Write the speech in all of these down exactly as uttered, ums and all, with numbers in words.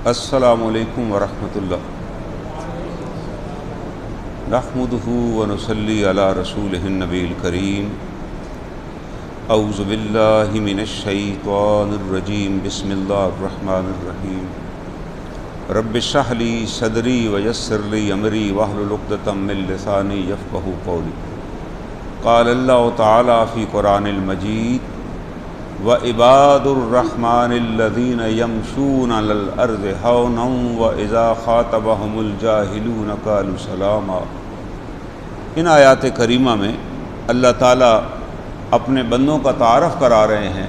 अस्सलामु अलैकुम वरहमतुल्लाह। नहमदुहु व नुसल्ली अला रसूलिहिन नबील करीम। औज़ु बिल्लाहि मिनश शैतानिर रजीम। बिस्मिल्लाहिर रहमानिर रहीम। रब्बि इश्रह ली सदरी व यस्सिर ली अमरी वहलुल उक़दतम मिन लिसानी यफ़क़हू क़ौली। क़ाल अल्लाहु तआला फ़ी क़ुरानिल मजीद व इबादुर रहमानिल्लज़ीना यमशूना अलल अर्ज़ि हौनन व इज़ा ख़ातबहुमुल जाहिलूना क़ालू सलामा। इन आयात करीमा में अल्लाह ताला अपने बंदों का तारफ़ करा रहे हैं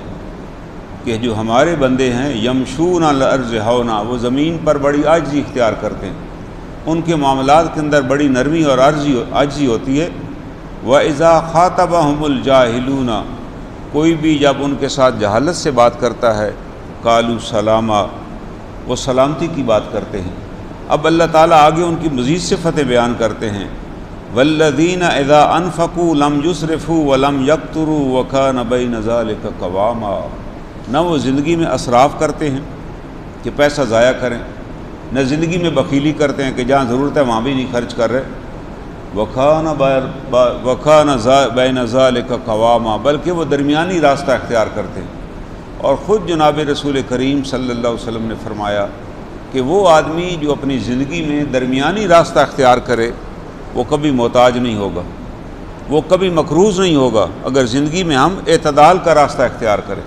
कि जो हमारे बंदे हैं यमशूना अलल अर्ज़ि हौना, वो ज़मीन पर बड़ी आजिज़ी इख्तियार करते हैं, उनके मामलात के अंदर बड़ी नरमी और आजिज़ी आजिज़ी होती है। व इज़ा ख़ातबहुमुल जाहिलूना, कोई भी जब उनके साथ जहालत से बात करता है, कालू सलामा, वो सलामती की बात करते हैं। अब अल्लाह ताला आगे उनकी मज़ीद सिफ़तें बयान करते हैं। वल्लज़ीना इज़ा अनफ़क़ू लम युस्रिफ़ू व लम यक़्तुरू व कान बैन ज़ालिका क़वामा। न वो ज़िंदगी में असराफ़ करते हैं कि पैसा ज़ाया करें, न ज़िंदगी में बखीली करते हैं कि जहाँ ज़रूरत है वहाँ भी नहीं खर्च कर रहे। वखाना वखाना बैन ज़ालिका क़वामा, बल्कि वो दरमियानी रास्ता इख्तियार करते हैं। और ख़ुद जनाब रसूल करीम सल्लल्लाहु अलैहि वसल्लम ने फरमाया कि वो आदमी जो अपनी ज़िंदगी में दरमियानी रास्ता इख्तियार करे वो कभी मोहताज नहीं होगा, वो कभी मकरूज़ नहीं होगा। अगर ज़िंदगी में हम एतदाल का रास्ता इख्तियार करें।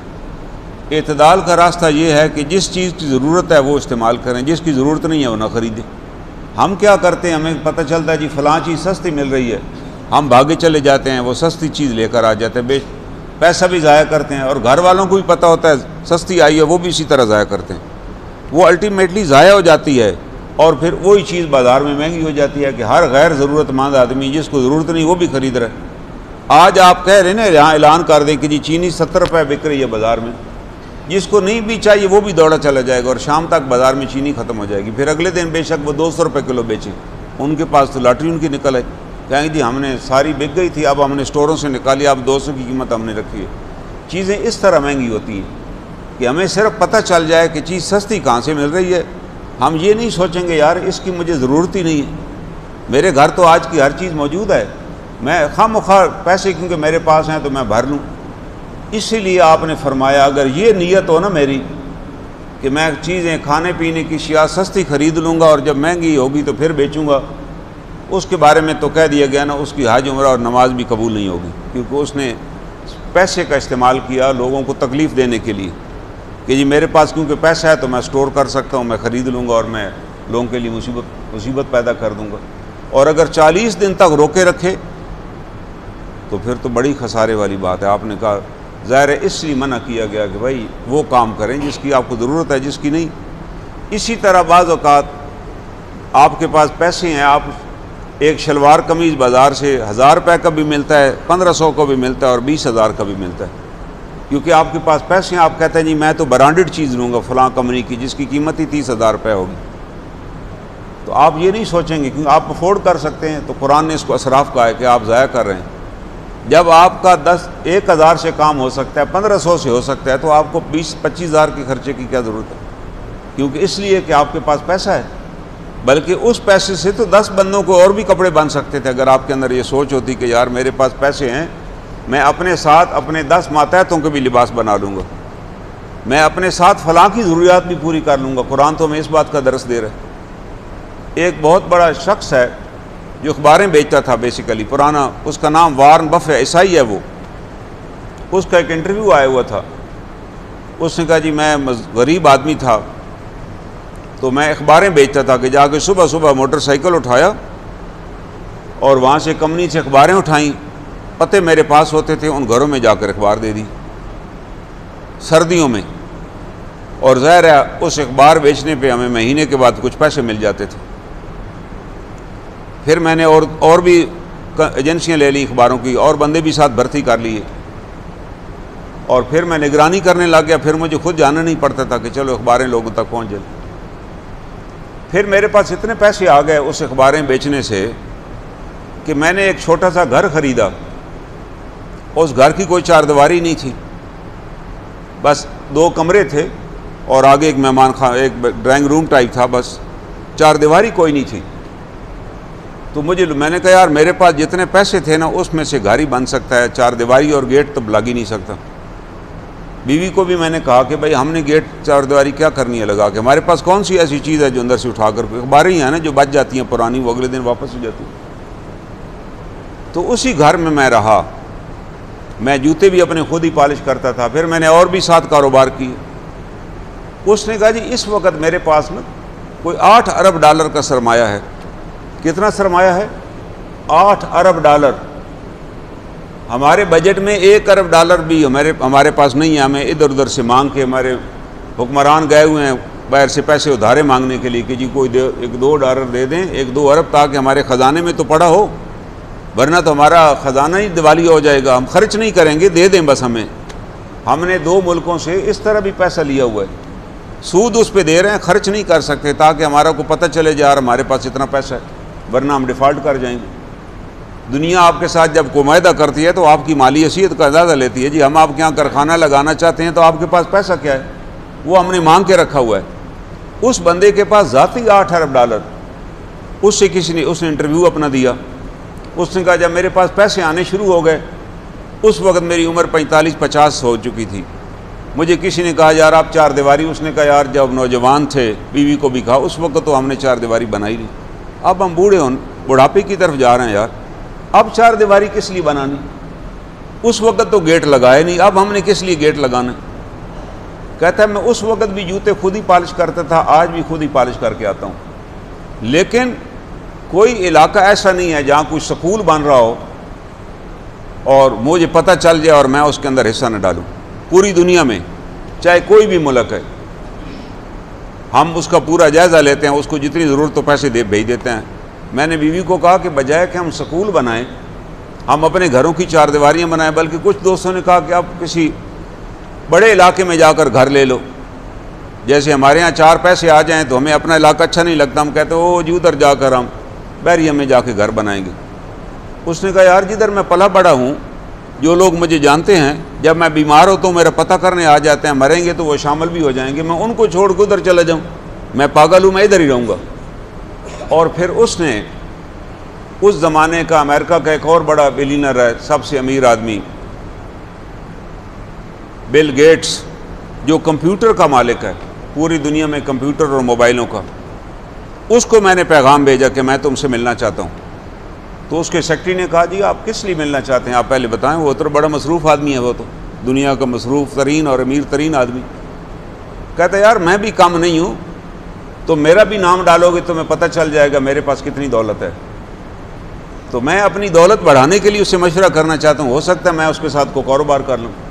एतदाल का रास्ता ये है कि जिस चीज़ की ज़रूरत है वो इस्तेमाल करें, जिसकी ज़रूरत नहीं है वो ना ख़रीदें। हम क्या करते हैं, हमें पता चलता है जी फ़लाँ चीज़ सस्ती मिल रही है, हम भागे चले जाते हैं, वो सस्ती चीज़ लेकर आ जाते हैं, बेच पैसा भी ज़ाया करते हैं। और घर वालों को भी पता होता है सस्ती आई है, वो भी इसी तरह ज़ाया करते हैं। वो अल्टीमेटली ज़ाया हो जाती है और फिर वही चीज़ बाज़ार में महंगी हो जाती है कि हर गैर ज़रूरतमंद आदमी जिसको ज़रूरत नहीं वो भी ख़रीद रहा है। आज आप कह रहे हैं ना, यहाँ ऐलान कर दें कि जी चीनी सत्तर रुपये बिक रही है बाज़ार में, जिसको नहीं भी चाहिए वो भी दौड़ा चला जाएगा और शाम तक बाज़ार में चीनी ख़त्म हो जाएगी। फिर अगले दिन बेशक वो दो सौ रुपये किलो बेचें, उनके पास तो लॉटरी उनकी निकल आई, कहेंगे जी हमने सारी बिक गई थी, अब हमने स्टोरों से निकाली, अब दो सौ की कीमत हमने रखी है। चीज़ें इस तरह महंगी होती हैं कि हमें सिर्फ पता चल जाए कि चीज़ सस्ती कहाँ से मिल रही है। हम ये नहीं सोचेंगे यार इसकी मुझे ज़रूरत ही नहीं है, मेरे घर तो आज की हर चीज़ मौजूद है, मैं खामख़ा पैसे क्योंकि मेरे पास हैं तो मैं भर लूँ। इसीलिए आपने फरमाया अगर ये नीयत हो ना मेरी कि मैं चीज़ें खाने पीने की अशिया सस्ती ख़रीद लूँगा और जब महंगी होगी तो फिर बेचूँगा, उसके बारे में तो कह दिया गया ना, उसकी हज उम्रा और नमाज भी कबूल नहीं होगी, क्योंकि उसने पैसे का इस्तेमाल किया लोगों को तकलीफ़ देने के लिए कि जी मेरे पास क्योंकि पैसा है तो मैं स्टोर कर सकता हूँ, मैं ख़रीद लूँगा और मैं लोगों के लिए मुसीबत मुसीबत पैदा कर दूँगा। और अगर चालीस दिन तक रोके रखे तो फिर तो बड़ी खसारे वाली बात है। आपने कहा ज़ाहिर है इसलिए मना किया गया कि भाई वो काम करें जिसकी आपको ज़रूरत है, जिसकी नहीं। इसी तरह बाज़ औक़ात आपके पास पैसे हैं, आप एक शलवार कमीज़ बाज़ार से हज़ार रुपये का भी मिलता है, पंद्रह सौ का भी मिलता है और बीस हज़ार का भी मिलता है, क्योंकि आपके पास पैसे हैं। आप कहते हैं जी मैं तो ब्रांडेड चीज़ लूँगा फ़लाँ कंपनी की जिसकी कीमत ही तीस हज़ार रुपये होगी, तो आप ये नहीं सोचेंगे क्योंकि आप अफोर्ड कर सकते हैं। तो कुरान ने इसको असराफ़ कहा है कि आप ज़ाया कर रहे हैं। जब आपका दस एक हज़ार से काम हो सकता है, पंद्रह सौ से हो सकता है, तो आपको बीस पच्चीस हज़ार के खर्चे की क्या ज़रूरत है? क्योंकि इसलिए कि आपके पास पैसा है, बल्कि उस पैसे से तो दस बंदों को और भी कपड़े बन सकते थे अगर आपके अंदर ये सोच होती कि यार मेरे पास पैसे हैं, मैं अपने साथ अपने दस मातहतों के भी लिबास बना लूँगा, मैं अपने साथ फ़लाँ की ज़रूरियात भी पूरी कर लूँगा। कुरान तो हमें इस बात का दर्स दे रहा है। एक बहुत बड़ा शख्स है जो अखबारें बेचता था बेसिकली, पुराना, उसका नाम वारन बफ है, ईसाई है वो। उसका एक इंटरव्यू आया हुआ था, उसने कहा जी मैं गरीब आदमी था तो मैं अखबारें बेचता था कि जाके सुबह सुबह मोटरसाइकिल उठाया और वहाँ से कंपनी से अखबारें उठाई, पते मेरे पास होते थे, उन घरों में जाकर अखबार दे दी सर्दियों में, और ज़ाहिर है उस अखबार बेचने पे हमें महीने के बाद कुछ पैसे मिल जाते थे। फिर मैंने और और भी एजेंसियां ले ली अखबारों की, और बंदे भी साथ भर्ती कर लिए, और फिर मैं निगरानी करने लग गया। फिर मुझे खुद जाना नहीं पड़ता था कि चलो अखबारें लोगों तक पहुंच जाए। फिर मेरे पास इतने पैसे आ गए उस अखबारें बेचने से कि मैंने एक छोटा सा घर ख़रीदा। उस घर की कोई चारदीवारी नहीं थी, बस दो कमरे थे اور آگے ایک مہمان خان ایک ڈرائنگ روم ٹائپ تھا، بس چار دیواری کوئی نہیں تھی۔ تو مجھے میں نے کہا یار میرے پاس جتنے پیسے تھے نا اس میں سے گھر ہی بن سکتا ہے، چار دیواری اور گیٹ تو لگ ہی نہیں سکتا۔ بیوی کو بھی میں نے کہا کہ بھائی ہم نے گیٹ چار دیواری کیا کرنی ہے لگا کے، ہمارے پاس کون سی ایسی چیز ہے جو اندر سے اٹھا کر، اخباریں ہی ہیں نا جو بچ جاتی ہیں پرانی، وہ اگلے دن واپس ہو جاتی ہیں۔ تو اسی گھر میں میں رہا، میں جوتے بھی اپنے خود ہی پالش کرتا تھا، پھر میں نے اور بھی ساتھ کاروبار کیے۔ اس نے کہا جی اس وقت میرے پاس نا کوئی آٹھ ارب ڈالر کا سرمایہ ہے۔ کتنا سرمایہ ہے؟ آٹھ ارب ڈالر۔ ہمارے بجٹ میں ایک ارب ڈالر بھی ہمارے ہمارے پاس نہیں ہے، ہمیں ادھر ادھر سے مانگ کے، ہمارے حکمران گئے ہوئے ہیں باہر سے پیسے ادھارے مانگنے کے لیے کہ جی کوئی دے ایک دو ڈالر دے دیں، ایک دو ارب، تاکہ ہمارے خزانے میں تو پڑا ہو، ورنہ تو ہمارا خزانہ ہی دیوالیہ ہو جائے گا، ہم خرچ نہیں کریں گے، دے دیں بس ہمیں۔ ہم نے دو ملکوں سے اس طرح بھی پیسہ لیا ہوا ہے، سود اس پہ دے رہے ہیں، خرچ نہیں کر سکتے تاکہ ہمارا کو پتہ چلے جا رہا ہمارے پاس اتنا پیسہ ہے، ورنہ ہم ڈیفالٹ کر جائیں گے۔ دنیا آپ کے ساتھ جب کوئی معاہدہ کرتی ہے تو آپ کی مالی حیثیت کا اندازہ لیتی ہے، جی ہم آپ کے یہاں کارخانہ لگانا چاہتے ہیں تو آپ کے پاس پیسہ کیا ہے، وہ ہم نے مانگ کے رکھا ہوا ہے۔ اس بندے کے پاس ذاتی آٹھ ارب ڈالر، اس سے کسی نے اس نے انٹرویو اپنا دیا، اس نے کہا جب میرے پاس پیسے آنے شروع ہو گئے، اس وقت میری عمر پینتالیس پچاس ہو چکی تھی، مجھے کسی نے کہا یار آپ چار دیواری، اس نے کہا یار جب نوجوان تھے، بیوی کو بھی کہا اس وقت تو ہم نے چار دیواری بنائی نہیں، اب ہم بوڑھے ہوں، بڑھاپے کی طرف جا رہے ہیں یار، اب چار دیواری کس لیے بنانی، اس وقت تو گیٹ لگائے نہیں، اب ہم نے کس لیے گیٹ لگانا۔ کہتا ہے میں اس وقت بھی جوتے خود ہی پالش کرتا تھا، آج بھی خود ہی پالش کر کے آتا ہوں، لیکن کوئی علاقہ ایسا نہیں ہے جہاں کوئی سکول بن رہا ہو اور مجھے پتہ چل جائے اور میں اس کے اندر حصہ نہ ڈالوں۔ پوری دنیا میں چاہے کوئی بھی ملک ہے، ہم اس کا پورا جائزہ لیتے ہیں، اس کو جتنی ضرورت تو پیسے دے بھیج دیتے ہیں۔ میں نے بیوی کو کہا کہ بجائے کہ ہم سکول بنائیں، ہم اپنے گھروں کی چار دیواریاں بنائیں، بلکہ کچھ دوستوں نے کہا کہ آپ کسی بڑے علاقے میں جا کر گھر لے لو، جیسے ہمارے ہاں چار پیسے آ جائیں تو ہمیں اپنا علاقہ اچھا نہیں لگتا، ہم کہتے ہیں او جی ادھر جا کر ہم بحریہ میں جا کے گھر بنائیں گے۔ اس نے کہا یار جدھر میں پلا بڑا ہوں، جو لوگ مجھے جانتے ہیں، جب میں بیمار ہوتا ہوں میرا پتہ کرنے آ جاتے ہیں، مریں گے تو وہ شامل بھی ہو جائیں گے، میں ان کو چھوڑ کے ادھر چلا جاؤں، میں پاگل ہوں، میں ادھر ہی رہوں گا۔ اور پھر اس نے اس زمانے کا امریکہ کا ایک اور بڑا بلینر ہے، سب سے امیر آدمی بل گیٹس، جو کمپیوٹر کا مالک ہے پوری دنیا میں، کمپیوٹر اور موبائلوں کا، اس کو میں نے پیغام بھیجا کہ میں تم سے ملنا چاہتا ہوں۔ تو اس کے سیکرٹری نے کہا جی آپ کس لیے ملنا چاہتے ہیں، آپ پہلے بتائیں، وہ تو بڑا مصروف آدمی ہے، وہ تو دنیا کا مصروف ترین اور امیر ترین آدمی۔ کہتا ہے یار میں بھی کم نہیں ہوں، تو میرا بھی نام ڈالو گے تو میں پتہ چل جائے گا میرے پاس کتنی دولت ہے، تو میں اپنی دولت بڑھانے کے لیے اس سے مشورہ کرنا چاہتا ہوں، ہو سکتا ہے میں اس کے ساتھ کو کاروبار کر لوں۔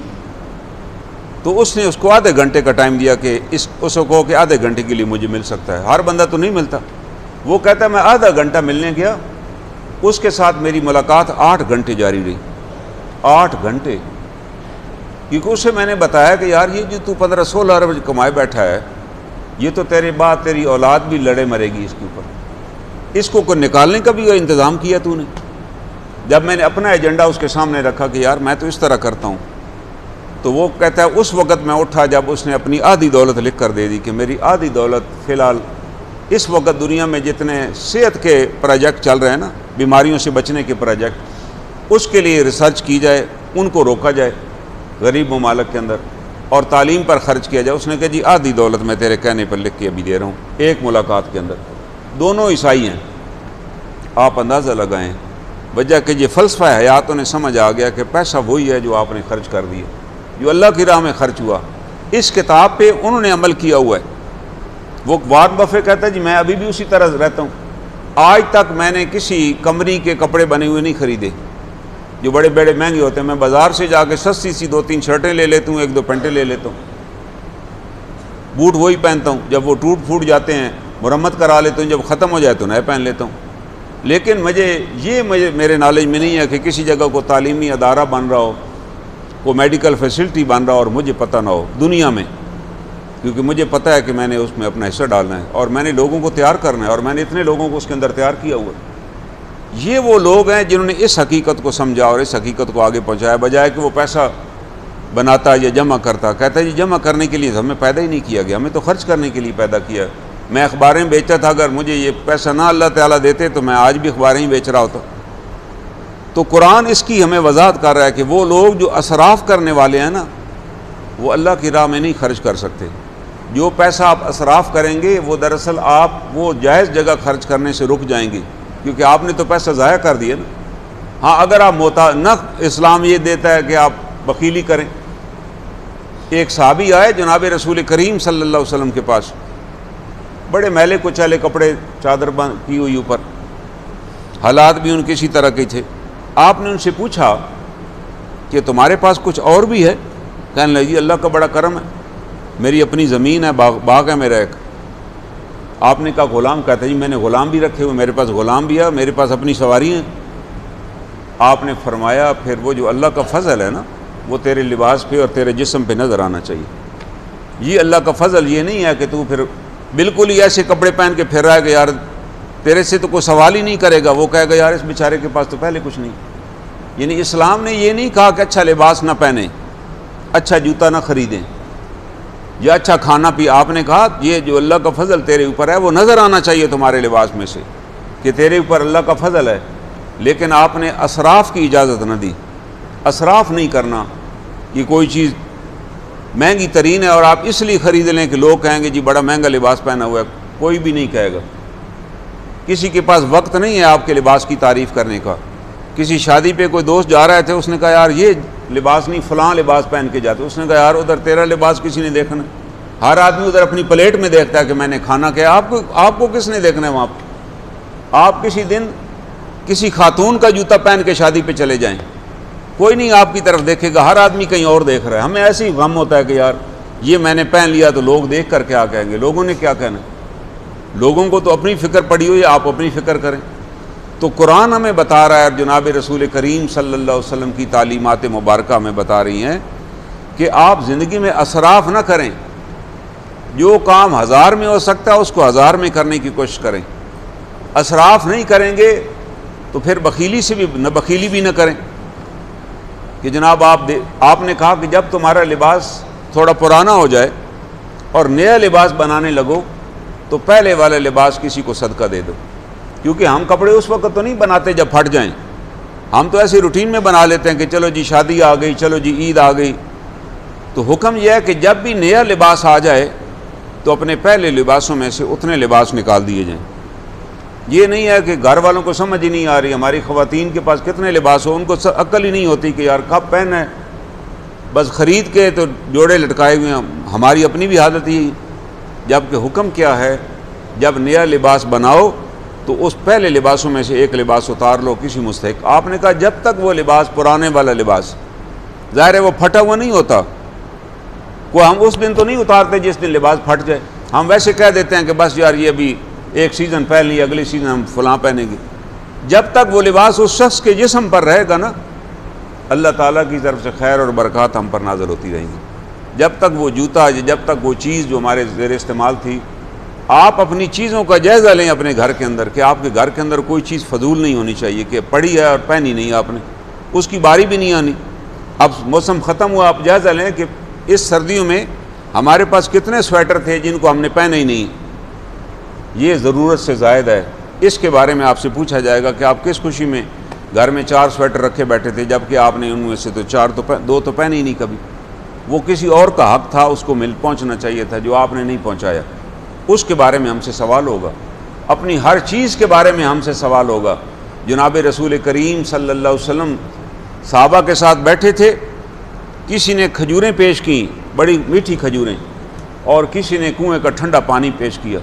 تو اس نے اس کو آدھے گھنٹے کا ٹائم دیا کہ اس اس کو کہو کہ آدھے گھنٹے کے لیے مجھے مل سکتا ہے، ہر بندہ تو نہیں ملتا۔ وہ کہتا ہے میں آدھا گھنٹہ ملنے گیا، اس کے ساتھ میری ملاقات آٹھ گھنٹے جاری رہی، آٹھ گھنٹے، کیونکہ اسے میں نے بتایا کہ یار یہ جو تو پندرہ سولہ ارب کمائے بیٹھا ہے، یہ تو تیرے بعد تیری اولاد بھی لڑے مرے گی اس کے اوپر، اس کو کوئی نکالنے کا بھی انتظام کیا تو نے۔ جب میں نے اپنا ایجنڈا اس کے سامنے رکھا کہ یار میں تو اس طرح کرتا ہوں، تو وہ کہتا ہے اس وقت میں اٹھا جب اس نے اپنی آدھی دولت لکھ کر دے دی کہ میری آدھی دولت فی الحال اس وقت دنیا میں جتنے صحت کے پروجیکٹ چل رہے ہیں نا، بیماریوں سے بچنے کے پروجیکٹ، اس کے لیے ریسرچ کی جائے، ان کو روکا جائے غریب ممالک کے اندر، اور تعلیم پر خرچ کیا جائے۔ اس نے کہا جی آدھی دولت میں تیرے کہنے پر لکھ کے ابھی دے رہا ہوں، ایک ملاقات کے اندر۔ دونوں عیسائی ہیں، آپ اندازہ لگائیں، وجہ کہ یہ فلسفہ حیات انہیں سمجھ آ گیا کہ پیسہ وہی ہے جو آپ نے خرچ کر دیا، جو اللہ کی راہ میں خرچ ہوا۔ اس کتاب پہ انہوں نے عمل کیا ہوا ہے۔ وہ وارن بفیٹ کہتا ہے جی میں ابھی بھی اسی طرح رہتا ہوں، آج تک میں نے کسی کمپنی کے کپڑے بنے ہوئے نہیں خریدے جو بڑے بڑے مہنگے ہوتے ہیں، میں بازار سے جا کے سستی سی دو تین شرٹیں لے لیتا ہوں، ایک دو پینٹیں لے لیتا ہوں، بوٹ وہی پہنتا ہوں، جب وہ ٹوٹ پھوٹ جاتے ہیں مرمت کرا لیتا ہوں، جب ختم ہو جائے تو نئے پہن لیتا ہوں۔ لیکن مجھے یہ مجھے میرے نالج میں نہیں ہے کہ کسی جگہ کو تعلیمی ادارہ بن رہا ہو، کو میڈیکل فیسلٹی بن رہا ہو اور مجھے پتہ نہ ہو دنیا میں، کیونکہ مجھے پتہ ہے کہ میں نے اس میں اپنا حصہ ڈالنا ہے اور میں نے لوگوں کو تیار کرنا ہے، اور میں نے اتنے لوگوں کو اس کے اندر تیار کیا ہوا ہے۔ یہ وہ لوگ ہیں جنہوں نے اس حقیقت کو سمجھا اور اس حقیقت کو آگے پہنچایا، بجائے کہ وہ پیسہ بناتا یا جمع کرتا. کہتا ہے جی جمع کرنے کے لیے تو ہمیں پیدا ہی نہیں کیا گیا, ہمیں تو خرچ کرنے کے لیے پیدا کیا. میں اخباریں بیچتا تھا, اگر مجھے یہ پیسہ نہ اللہ تعالیٰ دیتے تو میں آج بھی اخباریں ہی بیچ رہا ہوتا. تو قرآن اس کی ہمیں وضاحت کر رہا ہے کہ وہ لوگ جو اسراف کرنے والے ہیں نا, وہ اللہ کی راہ میں نہیں خرچ کر سکتے. جو پیسہ آپ اسراف کریں گے وہ دراصل آپ وہ جائز جگہ خرچ کرنے سے رک جائیں گے, کیونکہ آپ نے تو پیسہ ضائع کر دیا نا. ہاں اگر آپ محتاج نہ, اسلام یہ دیتا ہے کہ آپ بخیلی کریں. ایک صحابی آئے جناب رسول کریم صلی اللہ علیہ وسلم کے پاس, بڑے میلے کچالے کپڑے, چادر بند کی ہوئی اوپر, حالات بھی ان کے اسی طرح کے تھے. آپ نے ان سے پوچھا کہ تمہارے پاس کچھ اور بھی ہے؟ کہنے لگے جی اللہ کا بڑا کرم ہے, میری اپنی زمین ہے, باغ باغ ہے میرا ایک. آپ نے کہا غلام؟ کہتا جی میں نے غلام بھی رکھے ہوئے, میرے پاس غلام بھی ہے, میرے پاس اپنی سواری ہیں. آپ نے فرمایا پھر وہ جو اللہ کا فضل ہے نا, وہ تیرے لباس پہ اور تیرے جسم پہ نظر آنا چاہیے. یہ اللہ کا فضل یہ نہیں ہے کہ تو پھر بالکل ہی ایسے کپڑے پہن کے پھر رہا ہے کہ یار تیرے سے تو کوئی سوال ہی نہیں کرے گا, وہ کہے گا یار اس بیچارے کے پاس تو پہلے کچھ نہیں. یعنی اسلام نے یہ نہیں کہا کہ اچھا لباس نہ پہنیں, اچھا جوتا نہ خریدیں یا اچھا کھانا پی. آپ نے کہا یہ جو اللہ کا فضل تیرے اوپر ہے وہ نظر آنا چاہیے تمہارے لباس میں سے کہ تیرے اوپر اللہ کا فضل ہے. لیکن آپ نے اسراف کی اجازت نہ دی. اسراف نہیں کرنا, یہ کوئی چیز مہنگی ترین ہے اور آپ اس لیے خرید لیں کہ لوگ کہیں گے جی بڑا مہنگا لباس پہنا ہوا ہے. کوئی بھی نہیں کہے گا. کسی کے پاس وقت نہیں ہے آپ کے لباس کی تعریف کرنے کا. کسی شادی پہ کوئی دوست جا رہے تھے, اس نے کہا یار یہ لباس نہیں فلاں لباس پہن کے جاتے. اس نے کہا یار ادھر تیرا لباس کسی نے دیکھنا, ہر آدمی ادھر اپنی پلیٹ میں دیکھتا ہے کہ میں نے کھانا کیا. آپ کو آپ کو کس نے دیکھنا ہے وہاں پہ؟ آپ کسی دن کسی خاتون کا جوتا پہن کے شادی پہ چلے جائیں, کوئی نہیں آپ کی طرف دیکھے گا, ہر آدمی کہیں اور دیکھ رہا ہے. ہمیں ایسے ہی غم ہوتا ہے کہ یار یہ میں نے پہن لیا تو لوگ دیکھ کر کیا کہیں گے, لوگوں نے کیا کہنا. لوگوں کو تو اپنی فکر پڑی ہوئی ہے, آپ اپنی فکر کریں. تو قرآن ہمیں بتا رہا ہے, جناب رسول کریم صلی اللہ علیہ وسلم کی تعلیمات مبارکہ ہمیں بتا رہی ہیں کہ آپ زندگی میں اسراف نہ کریں. جو کام ہزار میں ہو سکتا ہے اس کو ہزار میں کرنے کی کوشش کریں. اسراف نہیں کریں گے تو پھر بخیلی سے بھی نہ بخیلی بھی نہ کریں کہ جناب آپ دے آپ نے کہا کہ جب تمہارا لباس تھوڑا پرانا ہو جائے اور نیا لباس بنانے لگو تو پہلے والا لباس کسی کو صدقہ دے دو. کیونکہ ہم کپڑے اس وقت تو نہیں بناتے جب پھٹ جائیں, ہم تو ایسی روٹین میں بنا لیتے ہیں کہ چلو جی شادی آ گئی, چلو جی عید آ گئی. تو حکم یہ ہے کہ جب بھی نیا لباس آ جائے تو اپنے پہلے لباسوں میں سے اتنے لباس نکال دیے جائیں. یہ نہیں ہے کہ گھر والوں کو سمجھ ہی نہیں آ رہی, ہماری خواتین کے پاس کتنے لباس ہو, ان کو عقل ہی نہیں ہوتی کہ یار کب پہننا ہے, بس خرید کے تو جوڑے لٹکائے ہوئے ہیں. ہماری اپنی بھی حالت ہی. جب کہ حکم کیا ہے, جب نیا لباس بناؤ تو اس پہلے لباسوں میں سے ایک لباس اتار لو کسی مستحق. آپ نے کہا جب تک وہ لباس پرانے والا لباس, ظاہر ہے وہ پھٹا ہوا نہیں ہوتا, کوئی ہم اس دن تو نہیں اتارتے جس دن لباس پھٹ جائے. ہم ویسے کہہ دیتے ہیں کہ بس یار یہ ابھی ایک سیزن پہن لی, اگلی سیزن ہم فلاں پہنیں گے. جب تک وہ لباس اس شخص کے جسم پر رہے گا نا, اللہ تعالیٰ کی طرف سے خیر اور برکات ہم پر نازل ہوتی رہیں گی. جب تک وہ جوتا, جب تک وہ چیز جو ہمارے زیر استعمال تھی. آپ اپنی چیزوں کا جائزہ لیں اپنے گھر کے اندر کہ آپ کے گھر کے اندر کوئی چیز فضول نہیں ہونی چاہیے کہ پڑی ہے اور پہنی نہیں آپ نے, اس کی باری بھی نہیں آنی. اب موسم ختم ہوا, آپ جائزہ لیں کہ اس سردیوں میں ہمارے پاس کتنے سویٹر تھے جن کو ہم نے پہنے ہی نہیں, یہ ضرورت سے زائد ہے. اس کے بارے میں آپ سے پوچھا جائے گا کہ آپ کس خوشی میں گھر میں چار سویٹر رکھے بیٹھے تھے جبکہ آپ نے ان میں سے تو چار تو دو تو پہنے ہی نہیں کبھی. وہ کسی اور کا حق تھا, اس کو مل پہنچنا چاہیے تھا جو آپ نے نہیں پہنچایا. اس کے بارے میں ہم سے سوال ہوگا, اپنی ہر چیز کے بارے میں ہم سے سوال ہوگا. جناب رسول کریم صلی اللہ علیہ وسلم صحابہ کے ساتھ بیٹھے تھے, کسی نے کھجوریں پیش کیں, بڑی میٹھی کھجوریں, اور کسی نے کنویں کا ٹھنڈا پانی پیش کیا.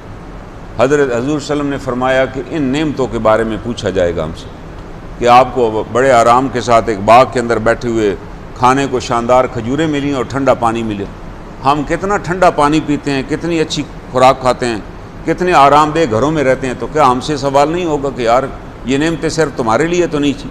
حضرت حضور صلی اللہ علیہ وسلم نے فرمایا کہ ان نعمتوں کے بارے میں پوچھا جائے گا ہم سے کہ آپ کو بڑے آرام کے ساتھ ایک باغ کے اندر بیٹھے ہوئے کھانے کو شاندار کھجوریں ملیں اور ٹھنڈا پانی ملے. ہم کتنا ٹھنڈا پانی پیتے ہیں, کتنی اچھی خوراک کھاتے ہیں, کتنے آرام دہ گھروں میں رہتے ہیں, تو کیا ہم سے سوال نہیں ہوگا کہ یار یہ نعمتیں صرف تمہارے لیے تو نہیں تھی,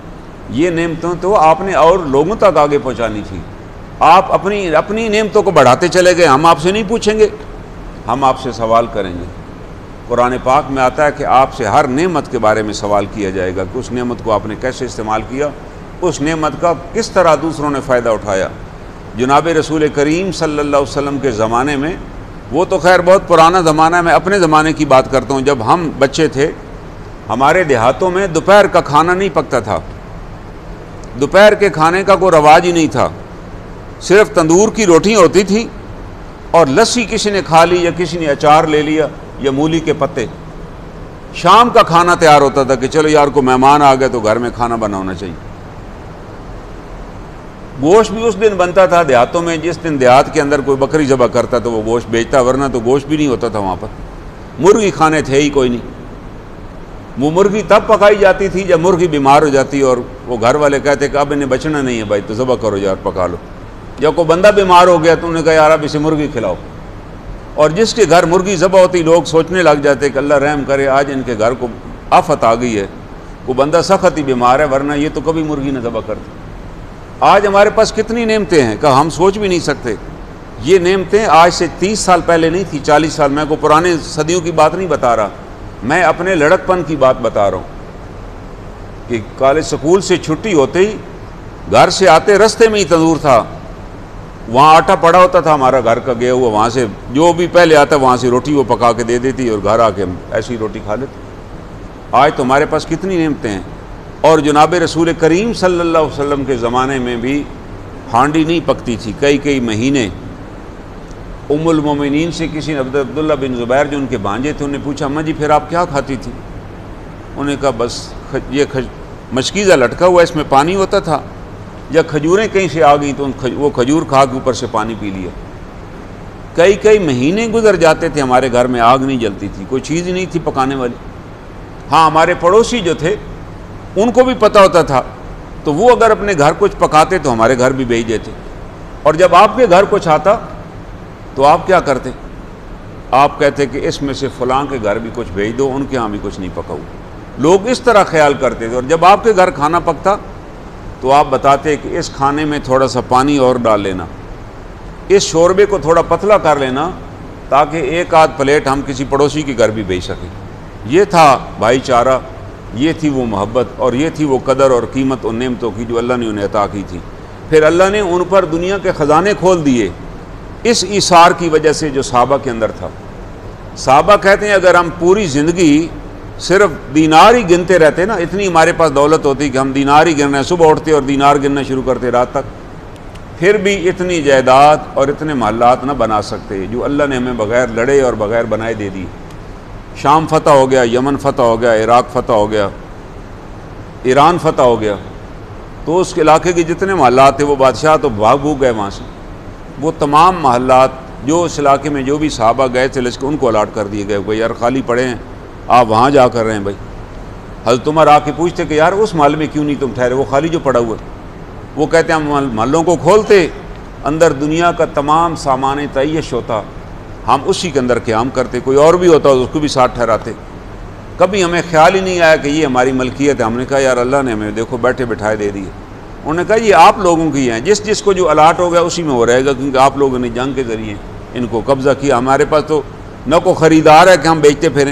یہ نعمتوں تو آپ نے اور لوگوں تک آگے پہنچانی تھی. آپ اپنی اپنی نعمتوں کو بڑھاتے چلے گئے. ہم آپ سے نہیں پوچھیں گے, ہم آپ سے سوال کریں گے. قرآن پاک میں آتا ہے کہ آپ سے ہر نعمت کے بارے میں سوال کیا جائے گا کہ اس نعمت کو آپ نے کیسے استعمال کیا, اس نعمت کا کس طرح دوسروں نے فائدہ اٹھایا. جناب رسول کریم صلی اللہ علیہ وسلم کے زمانے میں، وہ تو خیر بہت پرانا زمانہ ہے، میں اپنے زمانے کی بات کرتا ہوں، جب ہم بچے تھے ہمارے دیہاتوں میں دوپہر کا کھانا نہیں پکتا تھا، دوپہر کے کھانے کا کوئی رواج ہی نہیں تھا، صرف تندور کی روٹیاں ہوتی تھی اور لسی کسی نے کھا لی یا کسی نے اچار لے لیا یا مولی کے پتے۔ شام کا کھانا تیار ہوتا تھا کہ چلو یار کو مہمان آ گئے تو گھر میں کھانا بنا ہونا چاہیے۔ گوشت بھی اس دن بنتا تھا دیہاتوں میں، جس دن دیہات کے اندر کوئی بکری ذبح کرتا تو وہ گوشت بیچتا، ورنہ تو گوشت بھی نہیں ہوتا تھا وہاں پر۔ مرغی کھانے تھے ہی کوئی نہیں۔ وہ مرغی تب پکائی جاتی تھی جب مرغی بیمار ہو جاتی اور وہ گھر والے کہتے کہ اب انہیں بچنا نہیں ہے بھائی تو ذبح کرو یار، پکا لو۔ جب کوئی بندہ بیمار ہو گیا تو انہوں نے کہا یار اب اسے مرغی کھلاؤ، اور جس کے گھر مرغی ذبح ہوتی لوگ سوچنے لگ جاتے کہ اللہ رحم کرے آج ان کے گھر کو آفت آ گئی ہے، وہ بندہ سخت ہی بیمار ہے، ورنہ یہ تو کبھی مرغی نہ ذبح کرتے۔ آج ہمارے پاس کتنی نعمتیں ہیں کہ ہم سوچ بھی نہیں سکتے۔ یہ نعمتیں آج سے تیس سال پہلے نہیں تھی، چالیس سال، میں کو پرانے صدیوں کی بات نہیں بتا رہا، میں اپنے لڑکپن کی بات بتا رہا ہوں کہ کالج سکول سے چھٹی ہوتے ہی گھر سے آتے رستے میں ہی تندور تھا، وہاں آٹا پڑا ہوتا تھا ہمارا گھر کا گیا ہوا، وہاں سے جو بھی پہلے آتا وہاں سے روٹی وہ پکا کے دے دیتی اور گھر آ کے ہم ایسی روٹی کھا لیتے۔ آج تو ہمارے پاس کتنی نعمتیں ہیں، اور جناب رسول کریم صلی اللہ علیہ وسلم کے زمانے میں بھی ہانڈی نہیں پکتی تھی کئی کئی مہینے۔ ام المومنین سے کسی نے عبداللہ بن زبیر جو ان کے بھانجے تھے، انہوں نے پوچھا اماں جی پھر آپ کیا کھاتی تھی؟ انہوں نے کہا بس یہ مشکیزہ لٹکا ہوا اس میں پانی ہوتا تھا، یا کھجوریں کہیں سے آ گئی تو وہ کھجور کھا کے اوپر سے پانی پی لیا۔ کئی کئی مہینے گزر جاتے تھے ہمارے گھر میں آگ نہیں جلتی تھی، کوئی چیز ہی نہیں تھی پکانے والی۔ ہاں ہمارے پڑوسی جو تھے ان کو بھی پتہ ہوتا تھا، تو وہ اگر اپنے گھر کچھ پکاتے تو ہمارے گھر بھی بھیج دیتے، اور جب آپ کے گھر کچھ آتا تو آپ کیا کرتے؟ آپ کہتے کہ اس میں سے فلاں کے گھر بھی کچھ بھیج دو، ان کے ہاں بھی کچھ نہیں پکا ہوا۔ لوگ اس طرح خیال کرتے تھے، اور جب آپ کے گھر کھانا پکتا تو آپ بتاتے کہ اس کھانے میں تھوڑا سا پانی اور ڈال لینا، اس شوربے کو تھوڑا پتلا کر لینا تاکہ ایک آدھ پلیٹ ہم کسی پڑوسی کے گھر بھی بھیج سکیں۔ یہ تھا بھائی چارہ، یہ تھی وہ محبت، اور یہ تھی وہ قدر اور قیمت ان نعمتوں کی جو اللہ نے انہیں عطا کی تھی۔ پھر اللہ نے ان پر دنیا کے خزانے کھول دیے اس ایثار کی وجہ سے جو صحابہ کے اندر تھا۔ صحابہ کہتے ہیں اگر ہم پوری زندگی صرف دینار ہی گنتے رہتے نا، اتنی ہمارے پاس دولت ہوتی کہ ہم دینار ہی گن رہے ہیں، صبح اٹھتے اور دینار گننا شروع کرتے رات تک، پھر بھی اتنی جائیداد اور اتنے محلات نہ بنا سکتے جو اللہ نے ہمیں بغیر لڑے اور بغیر بنائے دے دی۔ شام فتح ہو گیا، یمن فتح ہو گیا، عراق فتح ہو گیا، ایران فتح ہو گیا، تو اس علاقے کے جتنے محلات تھے وہ بادشاہ تو بھاگ بھوگ گئے وہاں سے، وہ تمام محلات جو اس علاقے میں جو بھی صحابہ گئے تھے لشکر ان کو الاٹ کر دیے گئے، وہ یار خالی پڑے ہیں آپ وہاں جا کر رہے ہیں بھائی۔ حضرت عمر آ کے پوچھتے کہ یار اس محل میں کیوں نہیں تم ٹھہرے، وہ خالی جو پڑا ہوا ہے؟ وہ کہتے ہیں ہم محلوں کو کھولتے، اندر دنیا کا تمام سامان تعیش ہوتا، ہم اسی کے اندر قیام کرتے، کوئی اور بھی ہوتا اس کو بھی ساتھ ٹھہراتے۔ کبھی ہمیں خیال ہی نہیں آیا کہ یہ ہماری ملکیت ہے۔ ہم نے کہا یار اللہ نے ہمیں دیکھو بیٹھے بٹھائے دے دی ہے۔ انہوں نے کہا یہ آپ لوگوں کی ہیں، جس جس کو جو الاٹ ہو گیا اسی میں ہو رہے گا، کیونکہ آپ لوگوں نے جنگ کے ذریعے ان کو قبضہ کیا۔ ہمارے پاس تو نہ کوئی خریدار ہے کہ ہم بیچتے پھریں،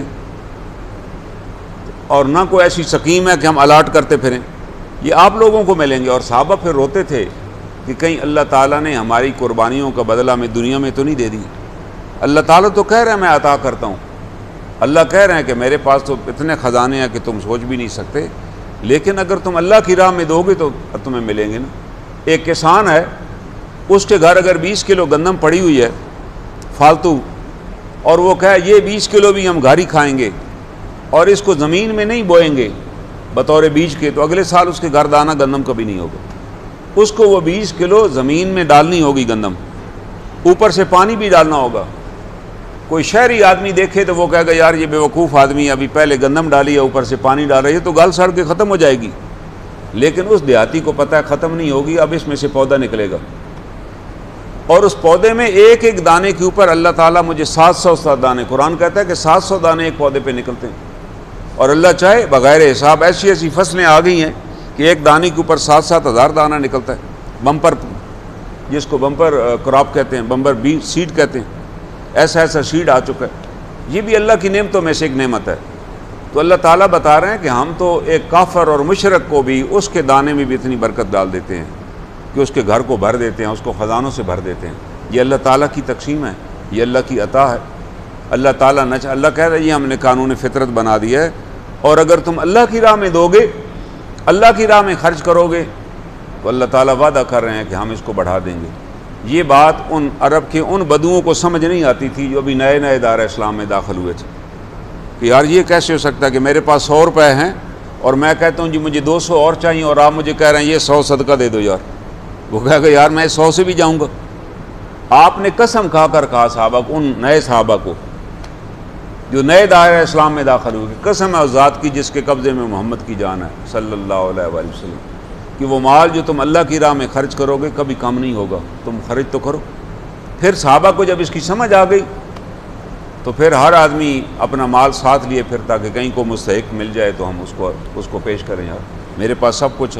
اور نہ کوئی ایسی سکیم ہے کہ ہم الاٹ کرتے پھریں، یہ آپ لوگوں کو ملیں گے۔ اور صحابہ پھر روتے تھے کہ کہیں اللہ تعالیٰ نے ہماری قربانیوں کا بدلہ میں دنیا میں تو نہیں دے دی۔ اللہ تعالیٰ تو کہہ رہے ہیں میں عطا کرتا ہوں، اللہ کہہ رہے ہیں کہ میرے پاس تو اتنے خزانے ہیں کہ تم سوچ بھی نہیں سکتے، لیکن اگر تم اللہ کی راہ میں دو گے تو تمہیں ملیں گے نا۔ ایک کسان ہے، اس کے گھر اگر بیس کلو گندم پڑی ہوئی ہے فالتو، اور وہ کہے یہ بیس کلو بھی ہم گھر ہی کھائیں گے اور اس کو زمین میں نہیں بوئیں گے بطور بیج کے، تو اگلے سال اس کے گھر دانہ گندم کبھی نہیں ہوگا۔ اس کو وہ بیس کلو زمین میں ڈالنی ہوگی گندم، اوپر سے پانی بھی ڈالنا ہوگا۔ کوئی شہری آدمی دیکھے تو وہ کہے گا یار یہ بے وقوف آدمی ہے، ابھی پہلے گندم ڈالی ہے اوپر سے پانی ڈال رہی ہے تو گل سڑ کے ختم ہو جائے گی، لیکن اس دیہاتی کو پتہ ہے ختم نہیں ہوگی، اب اس میں سے پودا نکلے گا، اور اس پودے میں ایک ایک دانے کے اوپر اللہ تعالیٰ مجھے سات سو سات دانے، قرآن کہتا ہے کہ سات سو دانے ایک پودے پہ نکلتے ہیں، اور اللہ چاہے بغیر حساب ایسی ایسی فصلیں آ گئی ہیں کہ ایک دانے کے اوپر سات سات ہزار دانہ نکلتا ہے، بمپر جس کو بمپر کراپ کہتے ہیں، بمپر بی سیڈ کہتے ہیں، ایسا ایسا سیڈ آ چکا ہے۔ یہ بھی اللہ کی نعمتوں میں سے ایک نعمت ہے۔ تو اللہ تعالیٰ بتا رہے ہیں کہ ہم تو ایک کافر اور مشرک کو بھی اس کے دانے میں بھی اتنی برکت ڈال دیتے ہیں۔ کہ اس کے گھر کو بھر دیتے ہیں، اس کو خزانوں سے بھر دیتے ہیں۔ یہ اللہ تعالیٰ کی تقسیم ہے، یہ اللہ کی عطا ہے۔ اللہ تعالیٰ نہ اللہ کہہ رہا ہے یہ ہم نے قانون فطرت بنا دیا ہے، اور اگر تم اللہ کی راہ میں دو گے، اللہ کی راہ میں خرچ کرو گے تو اللہ تعالیٰ وعدہ کر رہے ہیں کہ ہم اس کو بڑھا دیں گے۔ یہ بات ان عرب کے ان بدوؤں کو سمجھ نہیں آتی تھی جو ابھی نئے نئے دار اسلام میں داخل ہوئے تھے، کہ یار یہ کیسے ہو سکتا ہے کہ میرے پاس سو روپے ہیں اور میں کہتا ہوں جی مجھے دو سو اور چاہیے، اور آپ مجھے کہہ رہے ہیں یہ سو صدقہ دے دو یار۔ وہ کہے گا یار میں سو سے بھی جاؤں گا۔ آپ نے قسم کھا کر کہا صحابہ کو، ان نئے صحابہ کو جو نئے دائرہ اسلام میں داخل ہوئے، قسم ہے اس ذات کی جس کے قبضے میں محمد کی جان ہے صلی اللہ علیہ وآلہ وسلم، کہ وہ مال جو تم اللہ کی راہ میں خرچ کرو گے کبھی کم نہیں ہوگا، تم خرچ تو کرو۔ پھر صحابہ کو جب اس کی سمجھ آ گئی تو پھر ہر آدمی اپنا مال ساتھ لیے پھرتا کہ کہیں کو مستحق مل جائے تو ہم اس کو اس کو پیش کریں، یار میرے پاس سب کچھ ہے۔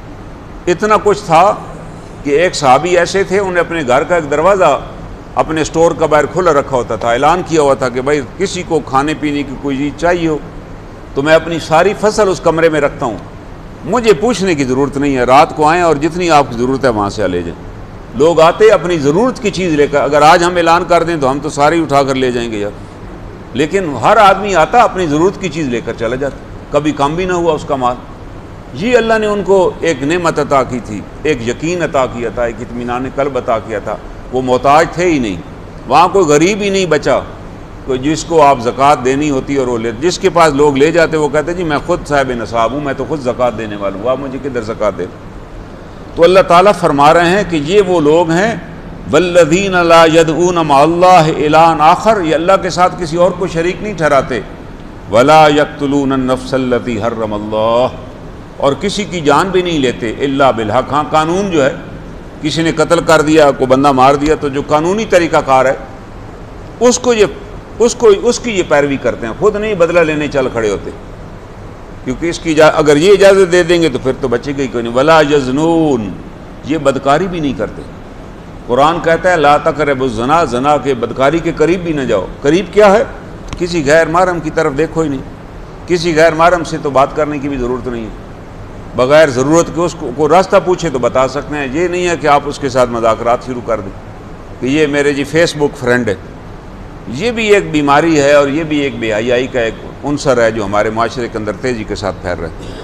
اتنا کچھ تھا کہ ایک صحابی ایسے تھے، انہیں اپنے گھر کا ایک دروازہ اپنے سٹور کا باہر کھلا رکھا ہوتا تھا، اعلان کیا ہوا تھا کہ بھائی کسی کو کھانے پینے کی کوئی چیز چاہیے ہو تو میں اپنی ساری فصل اس کمرے میں رکھتا ہوں، مجھے پوچھنے کی ضرورت نہیں ہے، رات کو آئیں اور جتنی آپ کی ضرورت ہے وہاں سے لے جائیں۔ لوگ آتے اپنی ضرورت کی چیز لے کر، اگر آج ہم اعلان کر دیں تو ہم تو ساری اٹھا کر لے جائیں گے یار، لیکن ہر آدمی آتا اپنی ضرورت کی چیز لے کر چلا جاتا، کبھی کم بھی نہ ہوا اس کا مال۔ یہ اللہ نے ان کو ایک نعمت عطا کی تھی، ایک یقین عطا کیا تھا، ایک اطمینان قلب عطا کیا تھا۔ وہ محتاج تھے ہی نہیں، وہاں کوئی غریب ہی نہیں بچا کوئی جس کو آپ زکوٰۃ دینی ہوتی اور وہ لے، جس کے پاس لوگ لے جاتے وہ کہتے جی میں خود صاحب نصاب ہوں، میں تو خود زکوٰۃ دینے والا ہوں، آپ مجھے کدھر زکوٰۃ دے۔ تو اللہ تعالیٰ فرما رہے ہیں کہ یہ وہ لوگ ہیں والذین لا یدعون مع اللہ الہا آخر، یہ اللہ کے ساتھ کسی اور کو شریک نہیں ٹھہراتے، ولا یقتلون النفس التی حرم اللہ، اور کسی کی جان بھی نہیں لیتے الا بالحق۔ ہاں قانون جو ہے کسی نے قتل کر دیا، کو بندہ مار دیا تو جو قانونی طریقہ کار ہے اس کو یہ اس کو اس کی یہ پیروی کرتے ہیں، خود نہیں بدلہ لینے چل کھڑے ہوتے، کیونکہ اس کی اگر یہ اجازت دے دیں گے تو پھر تو بچے گئی کوئی نہیں۔ ولا یزنون، یہ بدکاری بھی نہیں کرتے۔ قرآن کہتا ہے لا تقربوا الزنا، زنا کے بدکاری کے قریب بھی نہ جاؤ۔ قریب کیا ہے؟ کسی غیر محرم کی طرف دیکھو ہی نہیں، کسی غیر محرم سے تو بات کرنے کی بھی ضرورت نہیں ہے، بغیر ضرورت کے اس کو کوئی راستہ پوچھے تو بتا سکتے ہیں۔ یہ نہیں ہے کہ آپ اس کے ساتھ مذاکرات شروع کر دیں کہ یہ میرے جی فیس بک فرینڈ ہے۔ یہ بھی ایک بیماری ہے اور یہ بھی ایک بے حیائی کا ایک عنصر ہے جو ہمارے معاشرے کے اندر تیزی کے ساتھ پھیل رہا ہے۔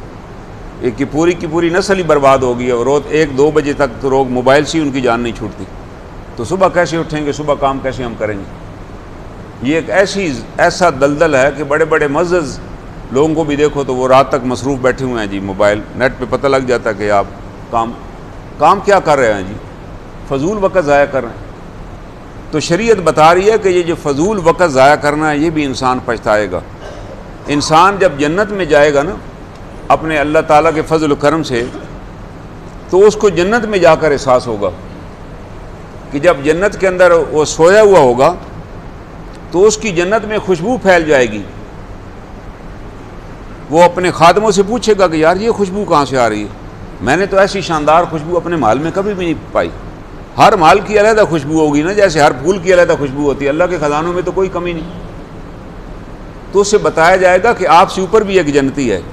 ایک کی پوری کی پوری نسل ہی برباد ہوگی، اور روز ایک دو بجے تک تو لوگ موبائل سے ہی ان کی جان نہیں چھوٹتی، تو صبح کیسے اٹھیں گے، صبح کام کیسے ہم کریں گے؟ یہ ایک ایسی ایسا دلدل ہے کہ بڑے بڑے معزز لوگوں کو بھی دیکھو تو وہ رات تک مصروف بیٹھے ہوئے ہیں جی موبائل نیٹ پہ، پتہ لگ جاتا ہے کہ آپ کام کام کیا کر رہے ہیں جی، فضول وقت ضائع کر رہے ہیں۔ تو شریعت بتا رہی ہے کہ یہ جو فضول وقت ضائع کرنا ہے یہ بھی انسان پچھتائے گا۔ انسان جب جنت میں جائے گا نا اپنے اللہ تعالیٰ کے فضل و کرم سے، تو اس کو جنت میں جا کر احساس ہوگا کہ جب جنت کے اندر وہ سویا ہوا ہوگا تو اس کی جنت میں خوشبو پھیل جائے گی۔ وہ اپنے خادموں سے پوچھے گا کہ یار یہ خوشبو کہاں سے آ رہی ہے، میں نے تو ایسی شاندار خوشبو اپنے محل میں کبھی بھی نہیں پائی۔ ہر محل کی علیحدہ خوشبو ہوگی نا، جیسے ہر پھول کی علیحدہ خوشبو ہوتی ہے، اللہ کے خزانوں میں تو کوئی کمی نہیں۔ تو اسے بتایا جائے گا کہ آپ سے اوپر بھی ایک جنتی ہے،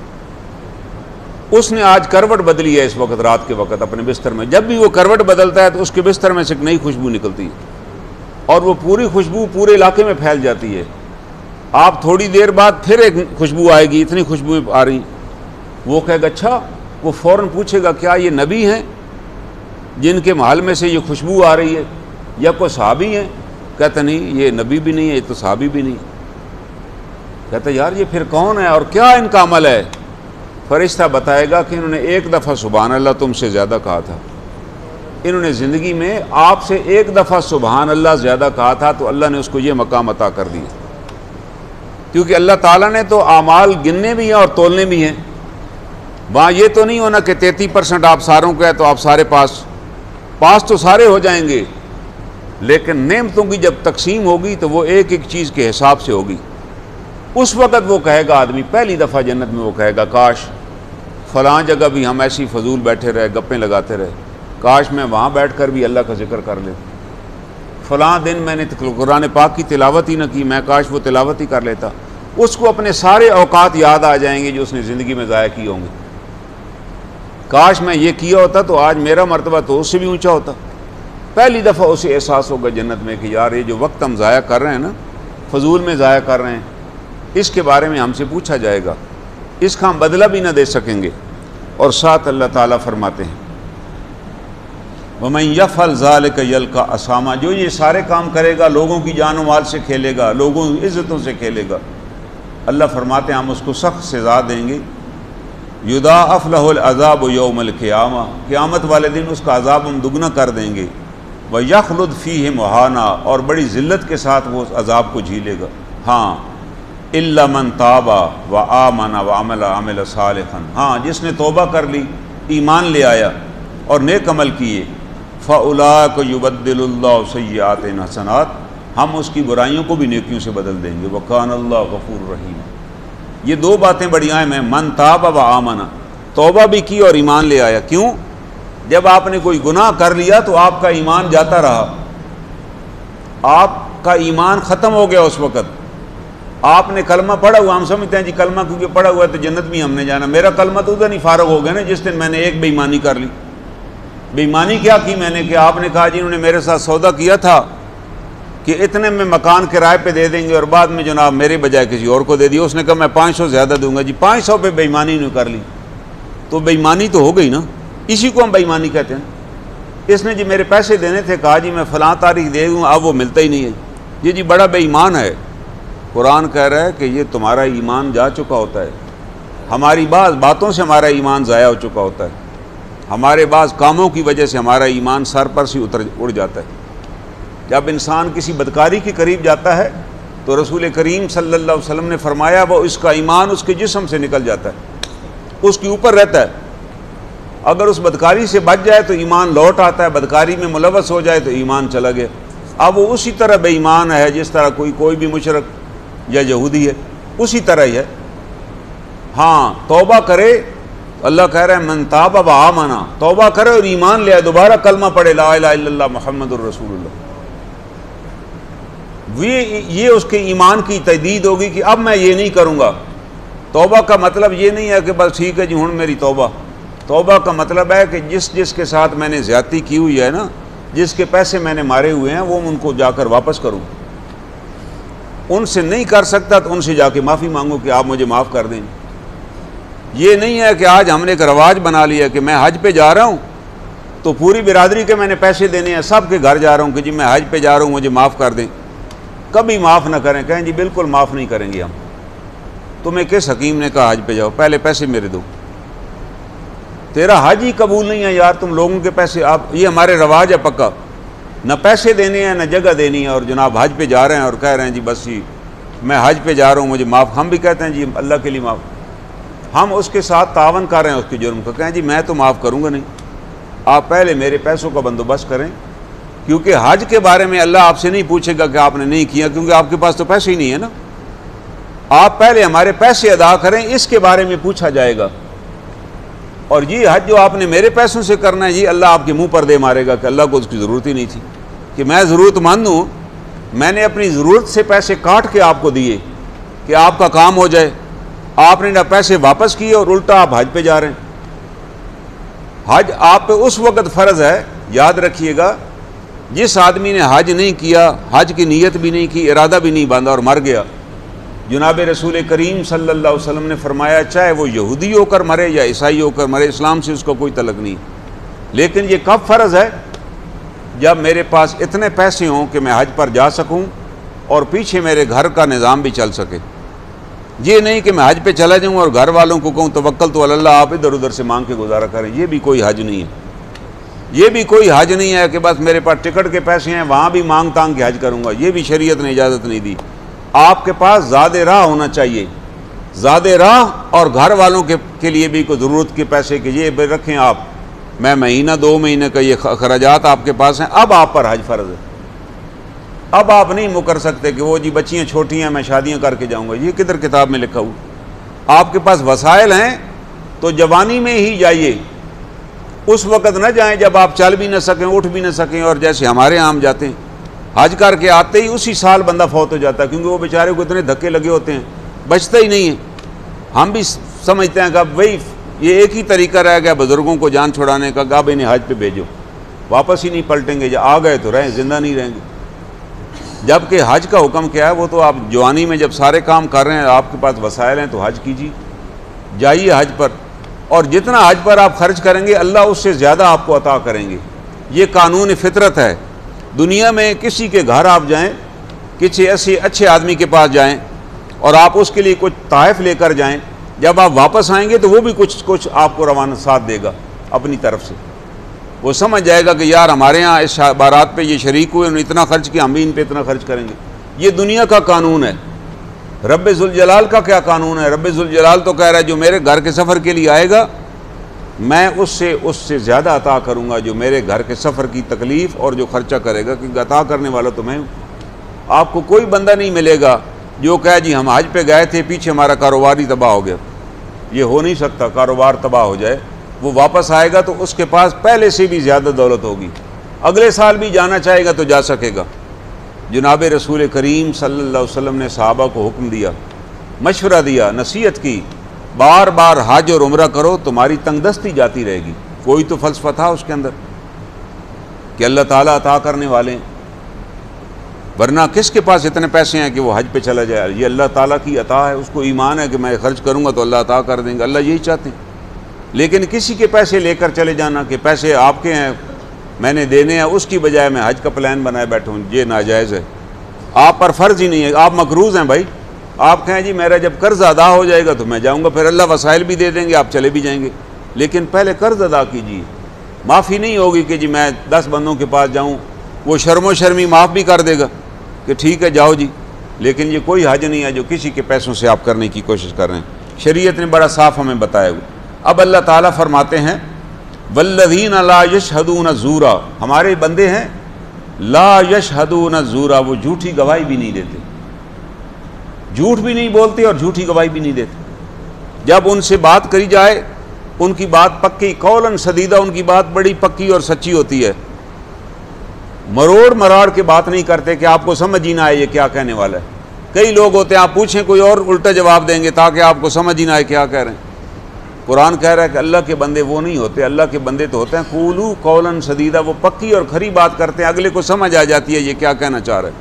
اس نے آج کروٹ بدلی ہے اس وقت رات کے وقت اپنے بستر میں، جب بھی وہ کروٹ بدلتا ہے تو اس کے بستر میں سے ایک نئی خوشبو نکلتی ہے اور وہ پوری خوشبو پورے علاقے میں پھیل جاتی ہے۔ آپ تھوڑی دیر بعد پھر ایک خوشبو آئے گی، اتنی خوشبوئیں آ رہی، وہ کہے گا اچھا، وہ فوراً پوچھے گا کیا یہ نبی ہیں جن کے محل میں سے یہ خوشبو آ رہی ہے یا کوئی صحابی ہیں؟ کہتا نہیں یہ نبی بھی نہیں ہے، یہ تو صحابی بھی نہیں۔ کہتا یار یہ پھر کون ہے اور کیا ان کا عمل ہے؟ فرشتہ بتائے گا کہ انہوں نے ایک دفعہ سبحان اللہ تم سے زیادہ کہا تھا، انہوں نے زندگی میں آپ سے ایک دفعہ سبحان اللہ زیادہ کہا تھا تو اللہ نے اس کو یہ مقام عطا کر دیا، کیونکہ اللہ تعالیٰ نے تو اعمال گننے بھی ہیں اور تولنے بھی ہیں۔ وہاں یہ تو نہیں ہونا کہ تینتیس پرسنٹ آپ ساروں کو ہے تو آپ سارے پاس پاس تو سارے ہو جائیں گے، لیکن نعمتوں کی جب تقسیم ہوگی تو وہ ایک ایک چیز کے حساب سے ہوگی۔ اس وقت وہ کہے گا آدمی پہلی دفعہ جنت میں وہ کہے گا کاش فلاں جگہ بھی ہم ایسی فضول بیٹھے رہے، گپیں لگاتے رہے، کاش میں وہاں بیٹھ کر بھی اللہ کا ذکر کر لے، فلاں دن میں نے قرآن پاک کی تلاوت ہی نہ کی، میں کاش وہ تلاوت ہی کر لیتا۔ اس کو اپنے سارے اوقات یاد آ جائیں گے جو اس نے زندگی میں ضائع کیے ہوں گے۔ کاش میں یہ کیا ہوتا تو آج میرا مرتبہ تو اس سے بھی اونچا ہوتا۔ پہلی دفعہ اسے احساس ہوگا جنت میں کہ یار یہ جو وقت ہم ضائع کر رہے ہیں نا، فضول میں ضائع کر رہے ہیں، اس کے بارے میں ہم سے پوچھا جائے گا، اس کا ہم بدلہ بھی نہ دے سکیں گے۔ اور ساتھ اللہ تعالیٰ فرماتے ہیں وَمَن يَفْعَلْ ذَلِكَ يَلْقَ أَثَامًا، جو یہ سارے کام کرے گا، لوگوں کی جان و مال سے کھیلے گا، لوگوں کی عزتوں سے کھیلے گا، اللہ فرماتے ہیں ہم اس کو سخت سزا دیں گے۔ یضاعف لہ العذاب یوم القیامہ، قیامت والے دن اس کا عذاب ہم دگنا کر دیں گے۔ وَيَخْلُدْ فِيهِ مُهَانًا، اور بڑی ذلت کے ساتھ وہ اس عذاب کو جھیلے گا۔ ہاں إِلَّا مَن تَابَ وَآمَنَ وَعَمِلَ عَمَلًا صَالِحًا، ہاں جس نے توبہ کر لی، ایمان لے آیا اور نیک عمل کیے، فَأُولَٰئِكَ يُبَدِّلُ اللَّهُ سَيِّئَاتِهِمْ حَسَنَاتٍ، ہم اس کی برائیوں کو بھی نیکیوں سے بدل دیں گے۔ وَكَانَ اللَّهُ غَفُورًا رَحِيمًا، یہ دو باتیں بڑی اہم ہیں، من تاب و آمن، توبہ بھی کی اور ایمان لے آیا۔ کیوں؟ جب آپ نے کوئی گناہ کر لیا تو آپ کا ایمان جاتا رہا، آپ کا ایمان ختم ہو گیا اس وقت۔ آپ نے کلمہ پڑھا ہوا، ہم سمجھتے ہیں جی کلمہ کیونکہ پڑھا ہوا ہے تو جنت بھی ہم نے جانا، میرا کلمہ تو ادھر نہیں فارغ ہو گیا نا جس دن میں نے ایک بے ایمانی کر لی۔ بے ایمانی کیا کی میں نے کہ آپ نے کہا جی انہوں نے میرے ساتھ سودا کیا تھا کہ اتنے میں مکان کرائے پہ دے دیں گے اور بعد میں جناب میرے بجائے کسی اور کو دے دیا، اس نے کہا میں پانچ سو زیادہ دوں گا، جی پانچ سو پہ بے ایمانی نے کر لی، تو بے ایمانی تو ہو گئی نا، اسی کو ہم بے ایمانی کہتے ہیں۔ اس نے جی میرے پیسے دینے تھے، کہا جی میں فلاں تاریخ دے دوں، اب وہ ملتا ہی نہیں ہے، یہ جی بڑا بے ایمان ہے۔ قرآن کہہ رہا ہے کہ یہ تمہارا ایمان جا چکا ہوتا ہے، ہماری بعض باتوں سے ہمارا ایمان ضائع ہو چکا ہوتا ہے، ہمارے بعض کاموں کی وجہ سے ہمارا ایمان سر پر سے اتر اڑ جاتا ہے۔ جب انسان کسی بدکاری کے قریب جاتا ہے تو رسول کریم صلی اللہ علیہ وسلم نے فرمایا وہ اس کا ایمان اس کے جسم سے نکل جاتا ہے، اس کے اوپر رہتا ہے۔ اگر اس بدکاری سے بچ جائے تو ایمان لوٹ آتا ہے، بدکاری میں ملوث ہو جائے تو ایمان چلا گیا۔ اب وہ اسی طرح بے ایمان ہے جس طرح کوئی کوئی بھی مشرک یا یہودی ہے، اسی طرح ہی ہے۔ ہاں توبہ کرے، اللہ کہہ رہا ہے من تاب و آمن، توبہ کرے اور ایمان لے آئے، دوبارہ کلمہ پڑھے لا الہ الا اللہ محمد الرسول اللہ، یہ اس کے ایمان کی تجدید ہوگی کہ اب میں یہ نہیں کروں گا۔ توبہ کا مطلب یہ نہیں ہے کہ بس ٹھیک ہے جی ہن میری توبہ، توبہ کا مطلب ہے کہ جس جس کے ساتھ میں نے زیادتی کی ہوئی ہے نا، جس کے پیسے میں نے مارے ہوئے ہیں، وہ ان کو جا کر واپس کروں۔ ان سے نہیں کر سکتا تو ان سے جا کے معافی مانگو کہ آپ مجھے معاف کر دیں۔ یہ نہیں ہے کہ آج ہم نے ایک رواج بنا لیا کہ میں حج پہ جا رہا ہوں تو پوری برادری کے میں نے پیسے دینے ہیں، سب کے گھر جا رہا ہوں کہ جی میں حج پہ جا رہا ہوں مجھے معاف کر دیں۔ کبھی معاف نہ کریں، کہیں جی بالکل معاف نہیں کریں گے ہم۔ تمہیں کس حکیم نے کہا حج پہ جاؤ؟ پہلے پیسے میرے دو، تیرا حج ہی قبول نہیں ہے یار، تم لوگوں کے پیسے آپ، یہ ہمارے رواج ہے پکا، نہ پیسے دینے ہیں نہ جگہ دینی ہے، اور جناب حج پہ جا رہے ہیں اور کہہ رہے ہیں جی بس جی میں حج پہ جا رہا ہوں مجھے معاف۔ ہم بھی کہتے ہیں جی اللہ کے لیے معاف، ہم اس کے ساتھ تعاون کر رہے ہیں اس کے جرم کا، کہیں جی میں تو معاف کروں گا نہیں، آپ پہلے میرے پیسوں کا بندوبست کریں، کیونکہ حج کے بارے میں اللہ آپ سے نہیں پوچھے گا کہ آپ نے نہیں کیا، کیونکہ آپ کے پاس تو پیسے ہی نہیں ہے نا۔ آپ پہلے ہمارے پیسے ادا کریں، اس کے بارے میں پوچھا جائے گا۔ اور یہ حج جو آپ نے میرے پیسوں سے کرنا ہے، یہ اللہ آپ کے منہ پر دے مارے گا کہ اللہ کو اس کی ضرورت ہی نہیں تھی، کہ میں ضرورت مند ہوں، میں نے اپنی ضرورت سے پیسے کاٹ کے آپ کو دیے کہ آپ کا کام ہو جائے، آپ نے نہ پیسے واپس کیے اور الٹا آپ حج پہ جا رہے ہیں۔ حج آپ پہ اس وقت فرض ہے، یاد رکھیے گا، جس آدمی نے حج نہیں کیا، حج کی نیت بھی نہیں کی، ارادہ بھی نہیں باندھا اور مر گیا، جناب رسول کریم صلی اللہ علیہ وسلم نے فرمایا چاہے وہ یہودی ہو کر مرے یا عیسائی ہو کر مرے، اسلام سے اس کو کوئی تعلق نہیں۔ لیکن یہ کب فرض ہے؟ جب میرے پاس اتنے پیسے ہوں کہ میں حج پر جا سکوں اور پیچھے میرے گھر کا نظام بھی چل سکے۔ یہ نہیں کہ میں حج پہ چلا جاؤں اور گھر والوں کو کہوں توکل تو اللہ آپ ادھر ادھر سے مانگ کے گزارا کریں، یہ بھی کوئی حج نہیں ہے۔ یہ بھی کوئی حج نہیں ہے کہ بس میرے پاس ٹکٹ کے پیسے ہیں وہاں بھی مانگ تانگ کے حج کروں گا، یہ بھی شریعت نے اجازت نہیں دی۔ آپ کے پاس زاد راہ ہونا چاہیے، زاد راہ، اور گھر والوں کے کے لیے بھی کوئی ضرورت کے پیسے کہ یہ رکھیں آپ، میں مہینہ دو مہینے کا یہ خراجات آپ کے پاس ہیں، اب آپ پر حج فرض ہے۔ اب آپ نہیں مکر سکتے کہ وہ جی بچیاں چھوٹی ہیں میں شادیاں کر کے جاؤں گا، یہ کدھر کتاب میں لکھا ہوا؟ آپ کے پاس وسائل ہیں تو جوانی میں ہی جائیے، اس وقت نہ جائیں جب آپ چل بھی نہ سکیں، اٹھ بھی نہ سکیں، اور جیسے ہمارے عام جاتے ہیں حج کر کے آتے ہی اسی سال بندہ فوت ہو جاتا ہے، کیونکہ وہ بیچارے کو اتنے دھکے لگے ہوتے ہیں، بچتا ہی نہیں ہے۔ ہم بھی سمجھتے ہیں کہ اب وہی یہ ایک ہی طریقہ رہ گیا بزرگوں کو جان چھڑانے کا، اب انہیں حج پہ بھیجو، واپس ہی نہیں پلٹیں گے، جب آ گئے تو رہیں، زندہ نہیں رہیں گے۔ جبکہ حج کا حکم کیا ہے؟ وہ تو آپ جوانی میں جب سارے کام کر رہے ہیں، آپ کے پاس وسائل ہیں تو حج کیجیے، جائیے حج پر، اور جتنا حج پر آپ خرچ کریں گے اللہ اس سے زیادہ آپ کو عطا کریں گے۔ یہ قانون فطرت ہے۔ دنیا میں کسی کے گھر آپ جائیں، کسی ایسے اچھے آدمی کے پاس جائیں اور آپ اس کے لیے کچھ تحائف لے کر جائیں، جب آپ واپس آئیں گے تو وہ بھی کچھ کچھ آپ کو روانہ ساتھ دے گا اپنی طرف سے۔ وہ سمجھ جائے گا کہ یار ہمارے ہاں اس بارات پہ یہ شریک ہوئے، انہوں نے اتنا خرچ کیا، ہم بھی ان پہ اتنا خرچ کریں گے۔ یہ دنیا کا قانون ہے۔ رب ذوالجلال کا کیا قانون ہے؟ رب ذوالجلال تو کہہ رہا ہے جو میرے گھر کے سفر کے لیے آئے گا میں اس سے اس سے زیادہ عطا کروں گا جو میرے گھر کے سفر کی تکلیف اور جو خرچہ کرے گا، کیونکہ عطا کرنے والا تو میں ہوں۔ آپ کو کوئی بندہ نہیں ملے گا جو کہے جی ہم حج پہ گئے تھے، پیچھے ہمارا کاروبار ہی تباہ ہو گیا۔ یہ ہو نہیں سکتا، کاروبار تباہ ہو جائے، وہ واپس آئے گا تو اس کے پاس پہلے سے بھی زیادہ دولت ہوگی، اگلے سال بھی جانا چاہے گا تو جا سکے گا۔ جناب رسول کریم صلی اللہ علیہ وسلم نے صحابہ کو حکم دیا، مشورہ دیا، نصیحت کی، بار بار حج اور عمرہ کرو، تمہاری تنگ دستی جاتی رہے گی۔ کوئی تو فلسفہ تھا اس کے اندر کہ اللہ تعالیٰ عطا کرنے والے ہیں، ورنہ کس کے پاس اتنے پیسے ہیں کہ وہ حج پہ چلا جائے؟ یہ اللہ تعالیٰ کی عطا ہے، اس کو ایمان ہے کہ میں خرچ کروں گا تو اللہ عطا کر دیں گے، اللہ یہی چاہتے ہیں۔ لیکن کسی کے پیسے لے کر چلے جانا کہ پیسے آپ کے ہیں میں نے دینے ہیں، اس کی بجائے میں حج کا پلان بنائے بیٹھا ہوں، یہ ناجائز ہے۔ آپ پر فرض ہی نہیں ہے، آپ مقروض ہیں بھائی۔ آپ کہیں جی میرا جب قرض ادا ہو جائے گا تو میں جاؤں گا، پھر اللہ وسائل بھی دے دیں گے، آپ چلے بھی جائیں گے، لیکن پہلے قرض ادا کیجیے۔ معافی نہیں ہوگی کہ جی میں دس بندوں کے پاس جاؤں، وہ شرم و شرمی معاف بھی کر دے گا کہ ٹھیک ہے جاؤ جی، لیکن یہ کوئی حج نہیں ہے جو کسی کے پیسوں سے آپ کرنے کی کوشش کر رہے ہیں۔ شریعت نے بڑا صاف ہمیں بتایا ہوا۔ اب اللہ تعالیٰ فرماتے ہیں والذین لا یشہدون الزورا، ہمارے بندے ہیں لا یشہدون الزورا، وہ جھوٹی گواہی بھی نہیں دیتے، جھوٹ بھی نہیں بولتے اور جھوٹی گواہی بھی نہیں دیتے۔ جب ان سے بات کری جائے ان کی بات پکی، قولاً سدیدہ، ان کی بات بڑی پکی اور سچی ہوتی ہے، مروڑ مراڑ کے بات نہیں کرتے کہ آپ کو سمجھ ہی نہ آئے یہ کیا کہنے والا ہے۔ کئی لوگ ہوتے ہیں آپ پوچھیں کوئی اور الٹا جواب دیں گے تاکہ آپ کو سمجھ ہی نہ آئے کیا کہہ رہے ہیں۔ قرآن کہہ رہا ہے کہ اللہ کے بندے وہ نہیں ہوتے، اللہ کے بندے تو ہوتے ہیں قولوا قولا سدیدا، وہ پکی اور کھری بات کرتے ہیں، اگلے کو سمجھ آ جاتی ہے یہ کیا کہنا چاہ رہا ہے۔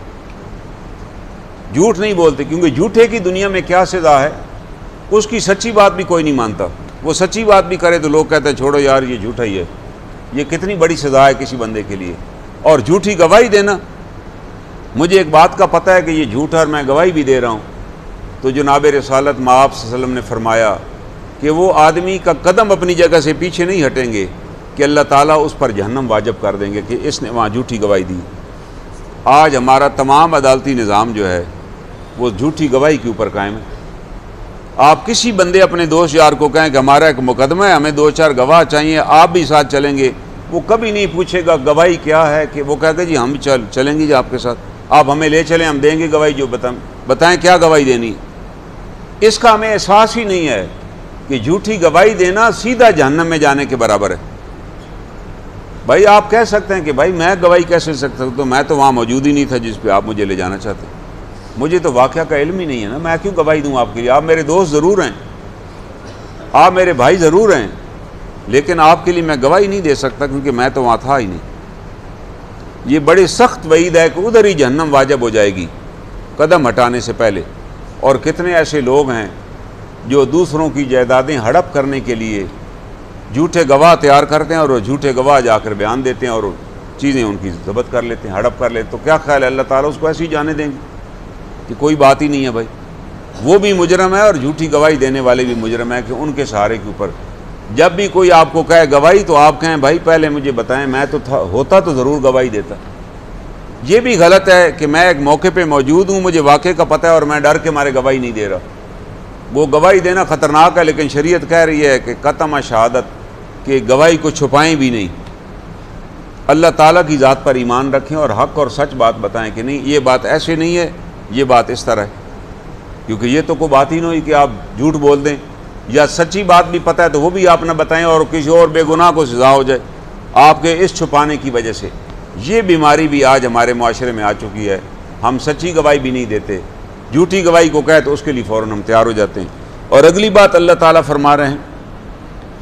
جھوٹ نہیں بولتے، کیونکہ جھوٹے کی دنیا میں کیا سزا ہے، اس کی سچی بات بھی کوئی نہیں مانتا۔ وہ سچی بات بھی کرے تو لوگ کہتے ہیں چھوڑو یار یہ جھوٹا ہی ہے۔ یہ کتنی بڑی سزا ہے کسی بندے کے لیے۔ اور جھوٹی گواہی دینا، مجھے ایک بات کا پتہ ہے کہ یہ جھوٹ ہے اور میں گواہی بھی دے رہا ہوں، تو جناب رسالت مآب صلی اللہ علیہ وسلم نے فرمایا کہ وہ آدمی کا قدم اپنی جگہ سے پیچھے نہیں ہٹیں گے کہ اللہ تعالیٰ اس پر جہنم واجب کر دیں گے کہ اس نے وہاں جھوٹی گواہی دی۔ آج ہمارا تمام عدالتی نظام جو ہے وہ جھوٹی گواہی کے اوپر قائم ہے۔ آپ کسی بندے اپنے دوست یار کو کہیں کہ ہمارا ایک مقدمہ ہے، ہمیں دو چار گواہ چاہیے، آپ بھی ساتھ چلیں گے، وہ کبھی نہیں پوچھے گا گواہی کیا ہے، کہ وہ کہتے جی ہم چل چلیں گے جی آپ کے ساتھ، آپ ہمیں لے چلیں، ہم دیں گے گواہی، جو بتائیں بتائیں کیا گواہی دینی۔ اس کا ہمیں احساس ہی نہیں ہے کہ جھوٹی گواہی دینا سیدھا جہنم میں جانے کے برابر ہے۔ بھائی آپ کہہ سکتے ہیں کہ بھائی میں گواہی کیسے سکتا ہوں، تو میں تو وہاں موجود ہی نہیں تھا جس پہ آپ مجھے لے جانا چاہتے ہیں، مجھے تو واقعہ کا علم ہی نہیں ہے نا، میں کیوں گواہی دوں آپ کے لیے؟ آپ میرے دوست ضرور ہیں، آپ میرے بھائی ضرور ہیں، لیکن آپ کے لیے میں گواہی نہیں دے سکتا کیونکہ میں تو وہاں تھا ہی نہیں۔ یہ بڑی سخت وعید ہے کہ ادھر ہی جہنم واجب ہو جائے گی قدم ہٹانے سے پہلے۔ اور کتنے ایسے لوگ ہیں جو دوسروں کی جائیدادیں ہڑپ کرنے کے لیے جھوٹے گواہ تیار کرتے ہیں اور وہ جھوٹے گواہ جا کر بیان دیتے ہیں اور چیزیں ان کی ضبط کر لیتے ہیں، ہڑپ کر لیتے ہیں۔ تو کیا خیال ہے اللہ تعالیٰ اس کو ایسے ہی جانے دیں گے کہ کوئی بات ہی نہیں ہے؟ بھائی وہ بھی مجرم ہے اور جھوٹی گواہی دینے والے بھی مجرم ہے کہ ان کے سہارے کے اوپر جب بھی کوئی آپ کو کہے گواہی تو آپ کہیں بھائی پہلے مجھے بتائیں، میں تو تھا ہوتا تو ضرور گواہی دیتا۔ یہ بھی غلط ہے کہ میں ایک موقع پہ موجود ہوں، مجھے واقعے کا پتہ ہے اور میں ڈر کے مارے گواہی نہیں دے رہا۔ وہ گواہی دینا خطرناک ہے، لیکن شریعت کہہ رہی ہے کہ قطع شہادت کہ گواہی کو چھپائیں بھی نہیں، اللہ تعالیٰ کی ذات پر ایمان رکھیں اور حق اور سچ بات بتائیں کہ نہیں یہ بات ایسے نہیں ہے، یہ بات اس طرح ہے، کیونکہ یہ تو کوئی بات ہی نہیں ہوئی کہ آپ جھوٹ بول دیں، یا سچی بات بھی پتہ ہے تو وہ بھی آپ نہ بتائیں اور کسی اور بے گناہ کو سزا ہو جائے آپ کے اس چھپانے کی وجہ سے۔ یہ بیماری بھی آج ہمارے معاشرے میں آ چکی ہے، ہم سچی گواہی بھی نہیں دیتے، جھوٹی گواہی کو کہے تو اس کے لیے فوراً ہم تیار ہو جاتے ہیں۔ اور اگلی بات اللہ تعالیٰ فرما رہے ہیں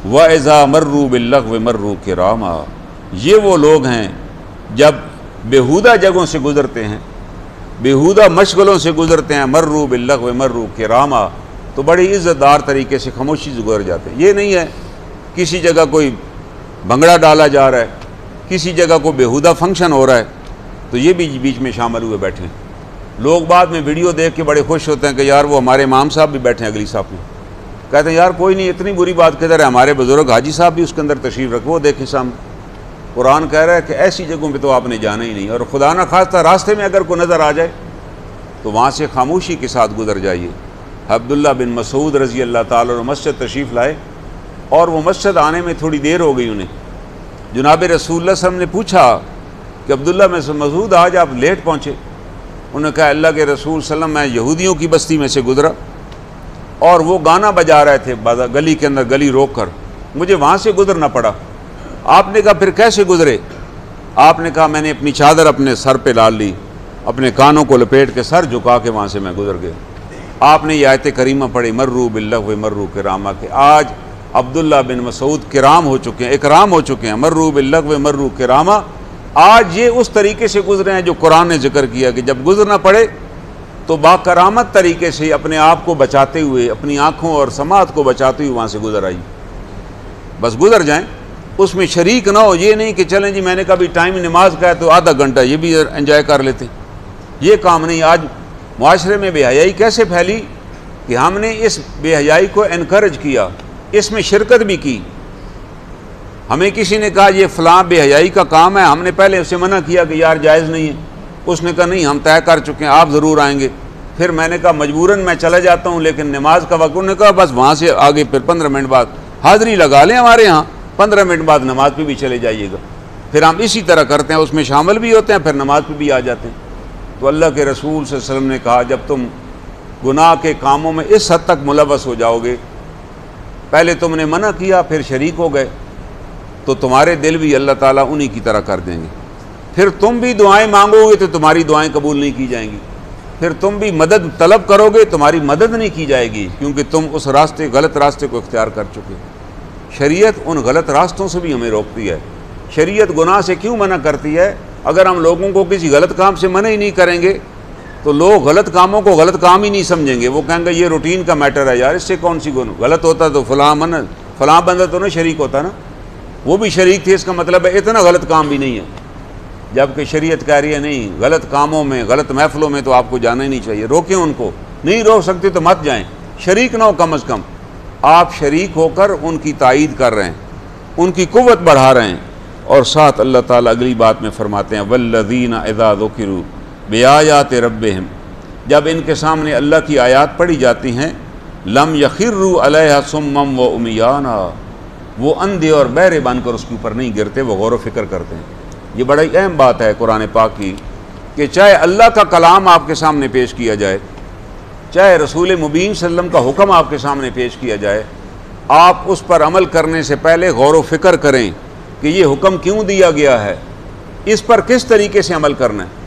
وَإِذَا مَرُّوا بِاللَّغْوِ مَرُّوا كِرَامًا، یہ وہ لوگ ہیں جب بیہودہ جگہوں سے گزرتے ہیں، بیہودہ مشغلوں سے گزرتے ہیں، مَرُّوا بِاللَّغْوِ مَرُّوا كِرَامًا، تو بڑی عزت دار طریقے سے خاموشی سے گزر جاتے ہیں۔ یہ نہیں ہے کسی جگہ کوئی بھنگڑا ڈالا جا رہا ہے، کسی جگہ کوئی بیہودہ فنکشن ہو رہا ہے تو یہ بھی بیچ میں شامل ہوئے بیٹھے ہیں۔ لوگ بعد میں ویڈیو دیکھ کے بڑے خوش ہوتے ہیں کہ یار وہ ہمارے امام صاحب بھی بیٹھے ہیں اگلی صاحب میں، کہتے ہیں یار کوئی نہیں، اتنی بری بات کدھر ہے، ہمارے بزرگ حاجی صاحب بھی اس کے اندر تشریف رکھو، وہ دیکھیں سامنے۔ قرآن کہہ رہا ہے کہ ایسی جگہوں پہ تو آپ نے جانا ہی نہیں، اور خدا نہ خواستہ راستے میں اگر کوئی نظر آ جائے تو وہاں سے خاموشی کے ساتھ گزر جائیے۔ عبداللہ بن مسعود رضی اللہ تعالیٰ عنہ مسجد تشریف لائے، اور وہ مسجد آنے میں تھوڑی دیر ہو گئی انہیں۔ جناب رسول اللہ صلی اللہ علیہ وسلم نے پوچھا کہ عبداللہ بن مسعود آج آپ لیٹ پہنچے؟ انہوں نے کہا اللہ کے رسول صلی اللہ علیہ وسلم میں یہودیوں کی بستی میں سے گزرا اور وہ گانا بجا رہے تھے گلی کے اندر، گلی روک کر، مجھے وہاں سے گزرنا پڑا۔ آپ نے کہا پھر کیسے گزرے؟ آپ نے کہا میں نے اپنی چادر اپنے سر پہ ڈال لی، اپنے کانوں کو لپیٹ کے سر جھکا کے وہاں سے میں گزر گیا۔ آپ نے یہ آیت کریمہ پڑھی مروا باللغو مروا کراما، کہ آج عبداللہ بن مسعود کرام ہو چکے ہیں، اکرام ہو چکے ہیں، مروا باللغو مروا کراما، آج یہ اس طریقے سے گزرے ہیں جو قرآن نے ذکر کیا کہ جب گزرنا پڑے تو با کرامت طریقے سے اپنے آپ کو بچاتے ہوئے، اپنی آنکھوں اور سماعت کو بچاتے ہوئے وہاں سے گزر آئی، بس گزر جائیں، اس میں شریک نہ ہو۔ یہ نہیں کہ چلیں جی میں نے کبھی ٹائم نماز کا ہے تو آدھا گھنٹہ یہ بھی انجوائے کر لیتے، یہ کام نہیں۔ آج معاشرے میں بے حیائی کیسے پھیلی کہ ہم نے اس بے حیائی کو انکریج کیا، اس میں شرکت بھی کی۔ ہمیں کسی نے کہا یہ فلاں بے حیائی کا کام ہے، ہم نے پہلے اسے منع کیا کہ یار جائز نہیں ہے، اس نے کہا نہیں ہم طے کر چکے ہیں آپ ضرور آئیں گے، پھر میں نے کہا مجبوراً میں چلا جاتا ہوں لیکن نماز کا وقت، انہوں نے کہا بس وہاں سے آگے پھر پندرہ منٹ بعد حاضری لگا لیں ہمارے یہاں، پندرہ منٹ بعد نماز پہ بھی چلے جائیے گا۔ پھر ہم اسی طرح کرتے ہیں، اس میں شامل بھی ہوتے ہیں، پھر نماز پہ بھی آ جاتے ہیں۔ تو اللہ کے رسول صلی اللہ علیہ وسلم نے کہا جب تم گناہ کے کاموں میں اس حد تک ملوث ہو جاؤ گے، پہلے تم نے منع کیا پھر شریک ہو گئے، تو تمہارے دل بھی اللہ تعالیٰ انہی کی طرح کر دیں گے۔ پھر تم بھی دعائیں مانگو گے تو تمہاری دعائیں قبول نہیں کی جائیں گی، پھر تم بھی مدد طلب کرو گے تمہاری مدد نہیں کی جائے گی، کیونکہ تم اس راستے غلط راستے کو اختیار کر چکے۔ شریعت ان غلط راستوں سے بھی ہمیں روکتی ہے۔ شریعت گناہ سے کیوں منع کرتی ہے؟ اگر ہم لوگوں کو کسی غلط کام سے منع ہی نہیں کریں گے تو لوگ غلط کاموں کو غلط کام ہی نہیں سمجھیں گے، وہ کہیں گے یہ روٹین کا میٹر ہے یار، اس سے کون سی گناہ غلط ہوتا تو فلاں من فلاں بندہ تو نہ شریک ہوتا نا، وہ بھی شریک تھے، اس کا مطلب ہے اتنا غلط کام بھی نہیں ہے۔ جبکہ شریعت کہہ رہی ہے نہیں، غلط کاموں میں غلط محفلوں میں تو آپ کو جانا ہی نہیں چاہیے، روکیں ان کو، نہیں روک سکتے تو مت جائیں، شریک نہ ہو، کم از کم آپ شریک ہو کر ان کی تائید کر رہے ہیں، ان کی قوت بڑھا رہے ہیں۔ اور ساتھ اللہ تعالیٰ اگلی بات میں فرماتے ہیں والذین اذا ذکروا بآیات ربہم، جب ان کے سامنے اللہ کی آیات پڑھی جاتی ہیں لم یخروا علیہا صما و عمیانا، وہ اندھے اور بہرے بن کر اس کے اوپر نہیں گرتے، وہ غور و فکر کرتے ہیں۔ یہ بڑا ہی اہم بات ہے قرآن پاک کی کہ چاہے اللہ کا کلام آپ کے سامنے پیش کیا جائے، چاہے رسول مبین صلی اللہ علیہ وسلم کا حکم آپ کے سامنے پیش کیا جائے، آپ اس پر عمل کرنے سے پہلے غور و فکر کریں کہ یہ حکم کیوں دیا گیا ہے، اس پر کس طریقے سے عمل کرنا ہے۔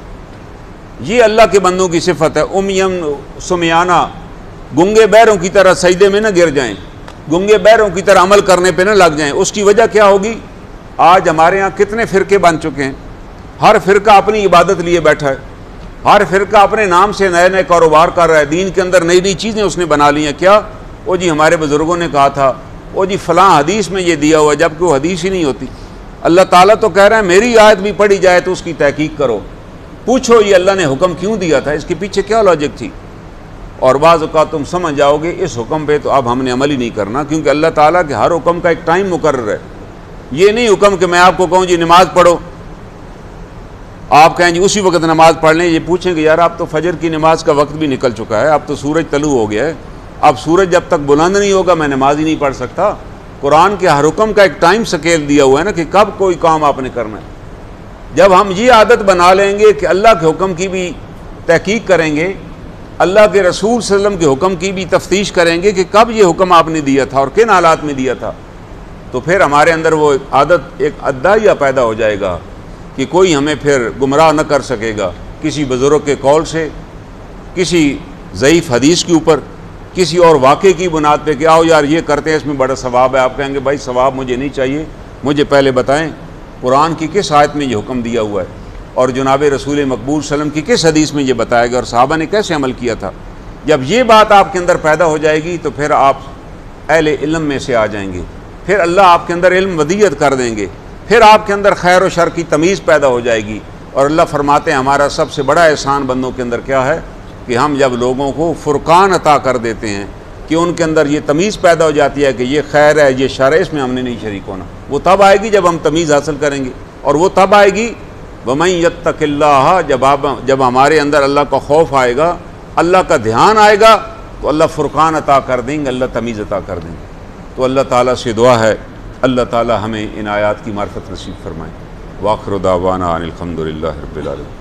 یہ اللہ کے بندوں کی صفت ہے، امیم سمیانہ، گنگے بہروں کی طرح سجدے میں نہ گر جائیں، گنگے بہروں کی طرح عمل کرنے پہ نہ لگ جائیں۔ اس کی وجہ کیا ہوگی؟ آج ہمارے ہاں کتنے فرقے بن چکے ہیں، ہر فرقہ اپنی عبادت لیے بیٹھا ہے، ہر فرقہ اپنے نام سے نئے نئے کاروبار کر رہا ہے، دین کے اندر نئی نئی چیزیں اس نے بنا لی ہیں۔ کیا؟ وہ جی ہمارے بزرگوں نے کہا تھا، وہ جی فلاں حدیث میں یہ دیا ہوا، جبکہ وہ حدیث ہی نہیں ہوتی۔ اللہ تعالیٰ تو کہہ رہا ہے میری آیت بھی پڑھی جائے تو اس کی تحقیق کرو، پوچھو یہ اللہ نے حکم کیوں دیا تھا، اس کے پیچھے کیا لاجک تھی، اور بعض اوقات تم سمجھ جاؤ گے اس حکم پہ تو اب ہم نے عمل ہی نہیں کرنا، کیونکہ اللہ تعالیٰ کے ہر حکم کا ایک ٹائم مقرر ہے۔ یہ نہیں حکم کہ میں آپ کو کہوں جی نماز پڑھو، آپ کہیں جی اسی وقت نماز پڑھ لیں، یہ پوچھیں کہ یار آپ تو فجر کی نماز کا وقت بھی نکل چکا ہے، اب تو سورج طلوع ہو گیا ہے، اب سورج جب تک بلند نہیں ہوگا میں نماز ہی نہیں پڑھ سکتا۔ قرآن کے ہر حکم کا ایک ٹائم سکیل دیا ہوا ہے نا کہ کب کوئی کام آپ نے کرنا ہے۔ جب ہم یہ عادت بنا لیں گے کہ اللہ کے حکم کی بھی تحقیق کریں گے، اللہ کے رسول صلی اللہ علیہ وسلم کے حکم کی بھی تفتیش کریں گے کہ کب یہ حکم آپ نے دیا تھا اور کن حالات میں دیا تھا، تو پھر ہمارے اندر وہ عادت ایک ادعیہ پیدا ہو جائے گا کہ کوئی ہمیں پھر گمراہ نہ کر سکے گا کسی بزرگ کے قول سے، کسی ضعیف حدیث کے اوپر، کسی اور واقعے کی بنیاد پہ کہ آؤ یار یہ کرتے ہیں اس میں بڑا ثواب ہے، آپ کہیں گے بھائی ثواب مجھے نہیں چاہیے، مجھے پہلے بتائیں قرآن کی کس آیت میں یہ حکم دیا ہوا ہے اور جناب رسول مقبول صلی اللہ علیہ وسلم کی کس حدیث میں یہ بتایا گیا اور صحابہ نے کیسے عمل کیا تھا۔ جب یہ بات آپ کے اندر پیدا ہو جائے گی تو پھر آپ اہل علم میں سے آ جائیں گے، پھر اللہ آپ کے اندر علم ودیت کر دیں گے، پھر آپ کے اندر خیر و شر کی تمیز پیدا ہو جائے گی۔ اور اللہ فرماتے ہیں ہمارا سب سے بڑا احسان بندوں کے اندر کیا ہے کہ ہم جب لوگوں کو فرقان عطا کر دیتے ہیں کہ ان کے اندر یہ تمیز پیدا ہو جاتی ہے کہ یہ خیر ہے یہ شر ہے، اس میں ہم نے نہیں شریک ہونا۔ وہ تب آئے گی جب ہم تمیز حاصل کریں گے، اور وہ تب آئے گی وَمَن يَتَّقِ اللَّهَ جب آپ جب ہمارے اندر اللہ کا خوف آئے گا، اللہ کا دھیان آئے گا تو اللہ فرقان عطا کر دیں گے، اللہ تمیز عطا کر دیں گے۔ تو اللہ تعالیٰ سے دعا ہے اللہ تعالیٰ ہمیں ان آیات کی معرفت نصیب فرمائے۔ وآخر دعوانا ان الحمد للہ رب العالمین۔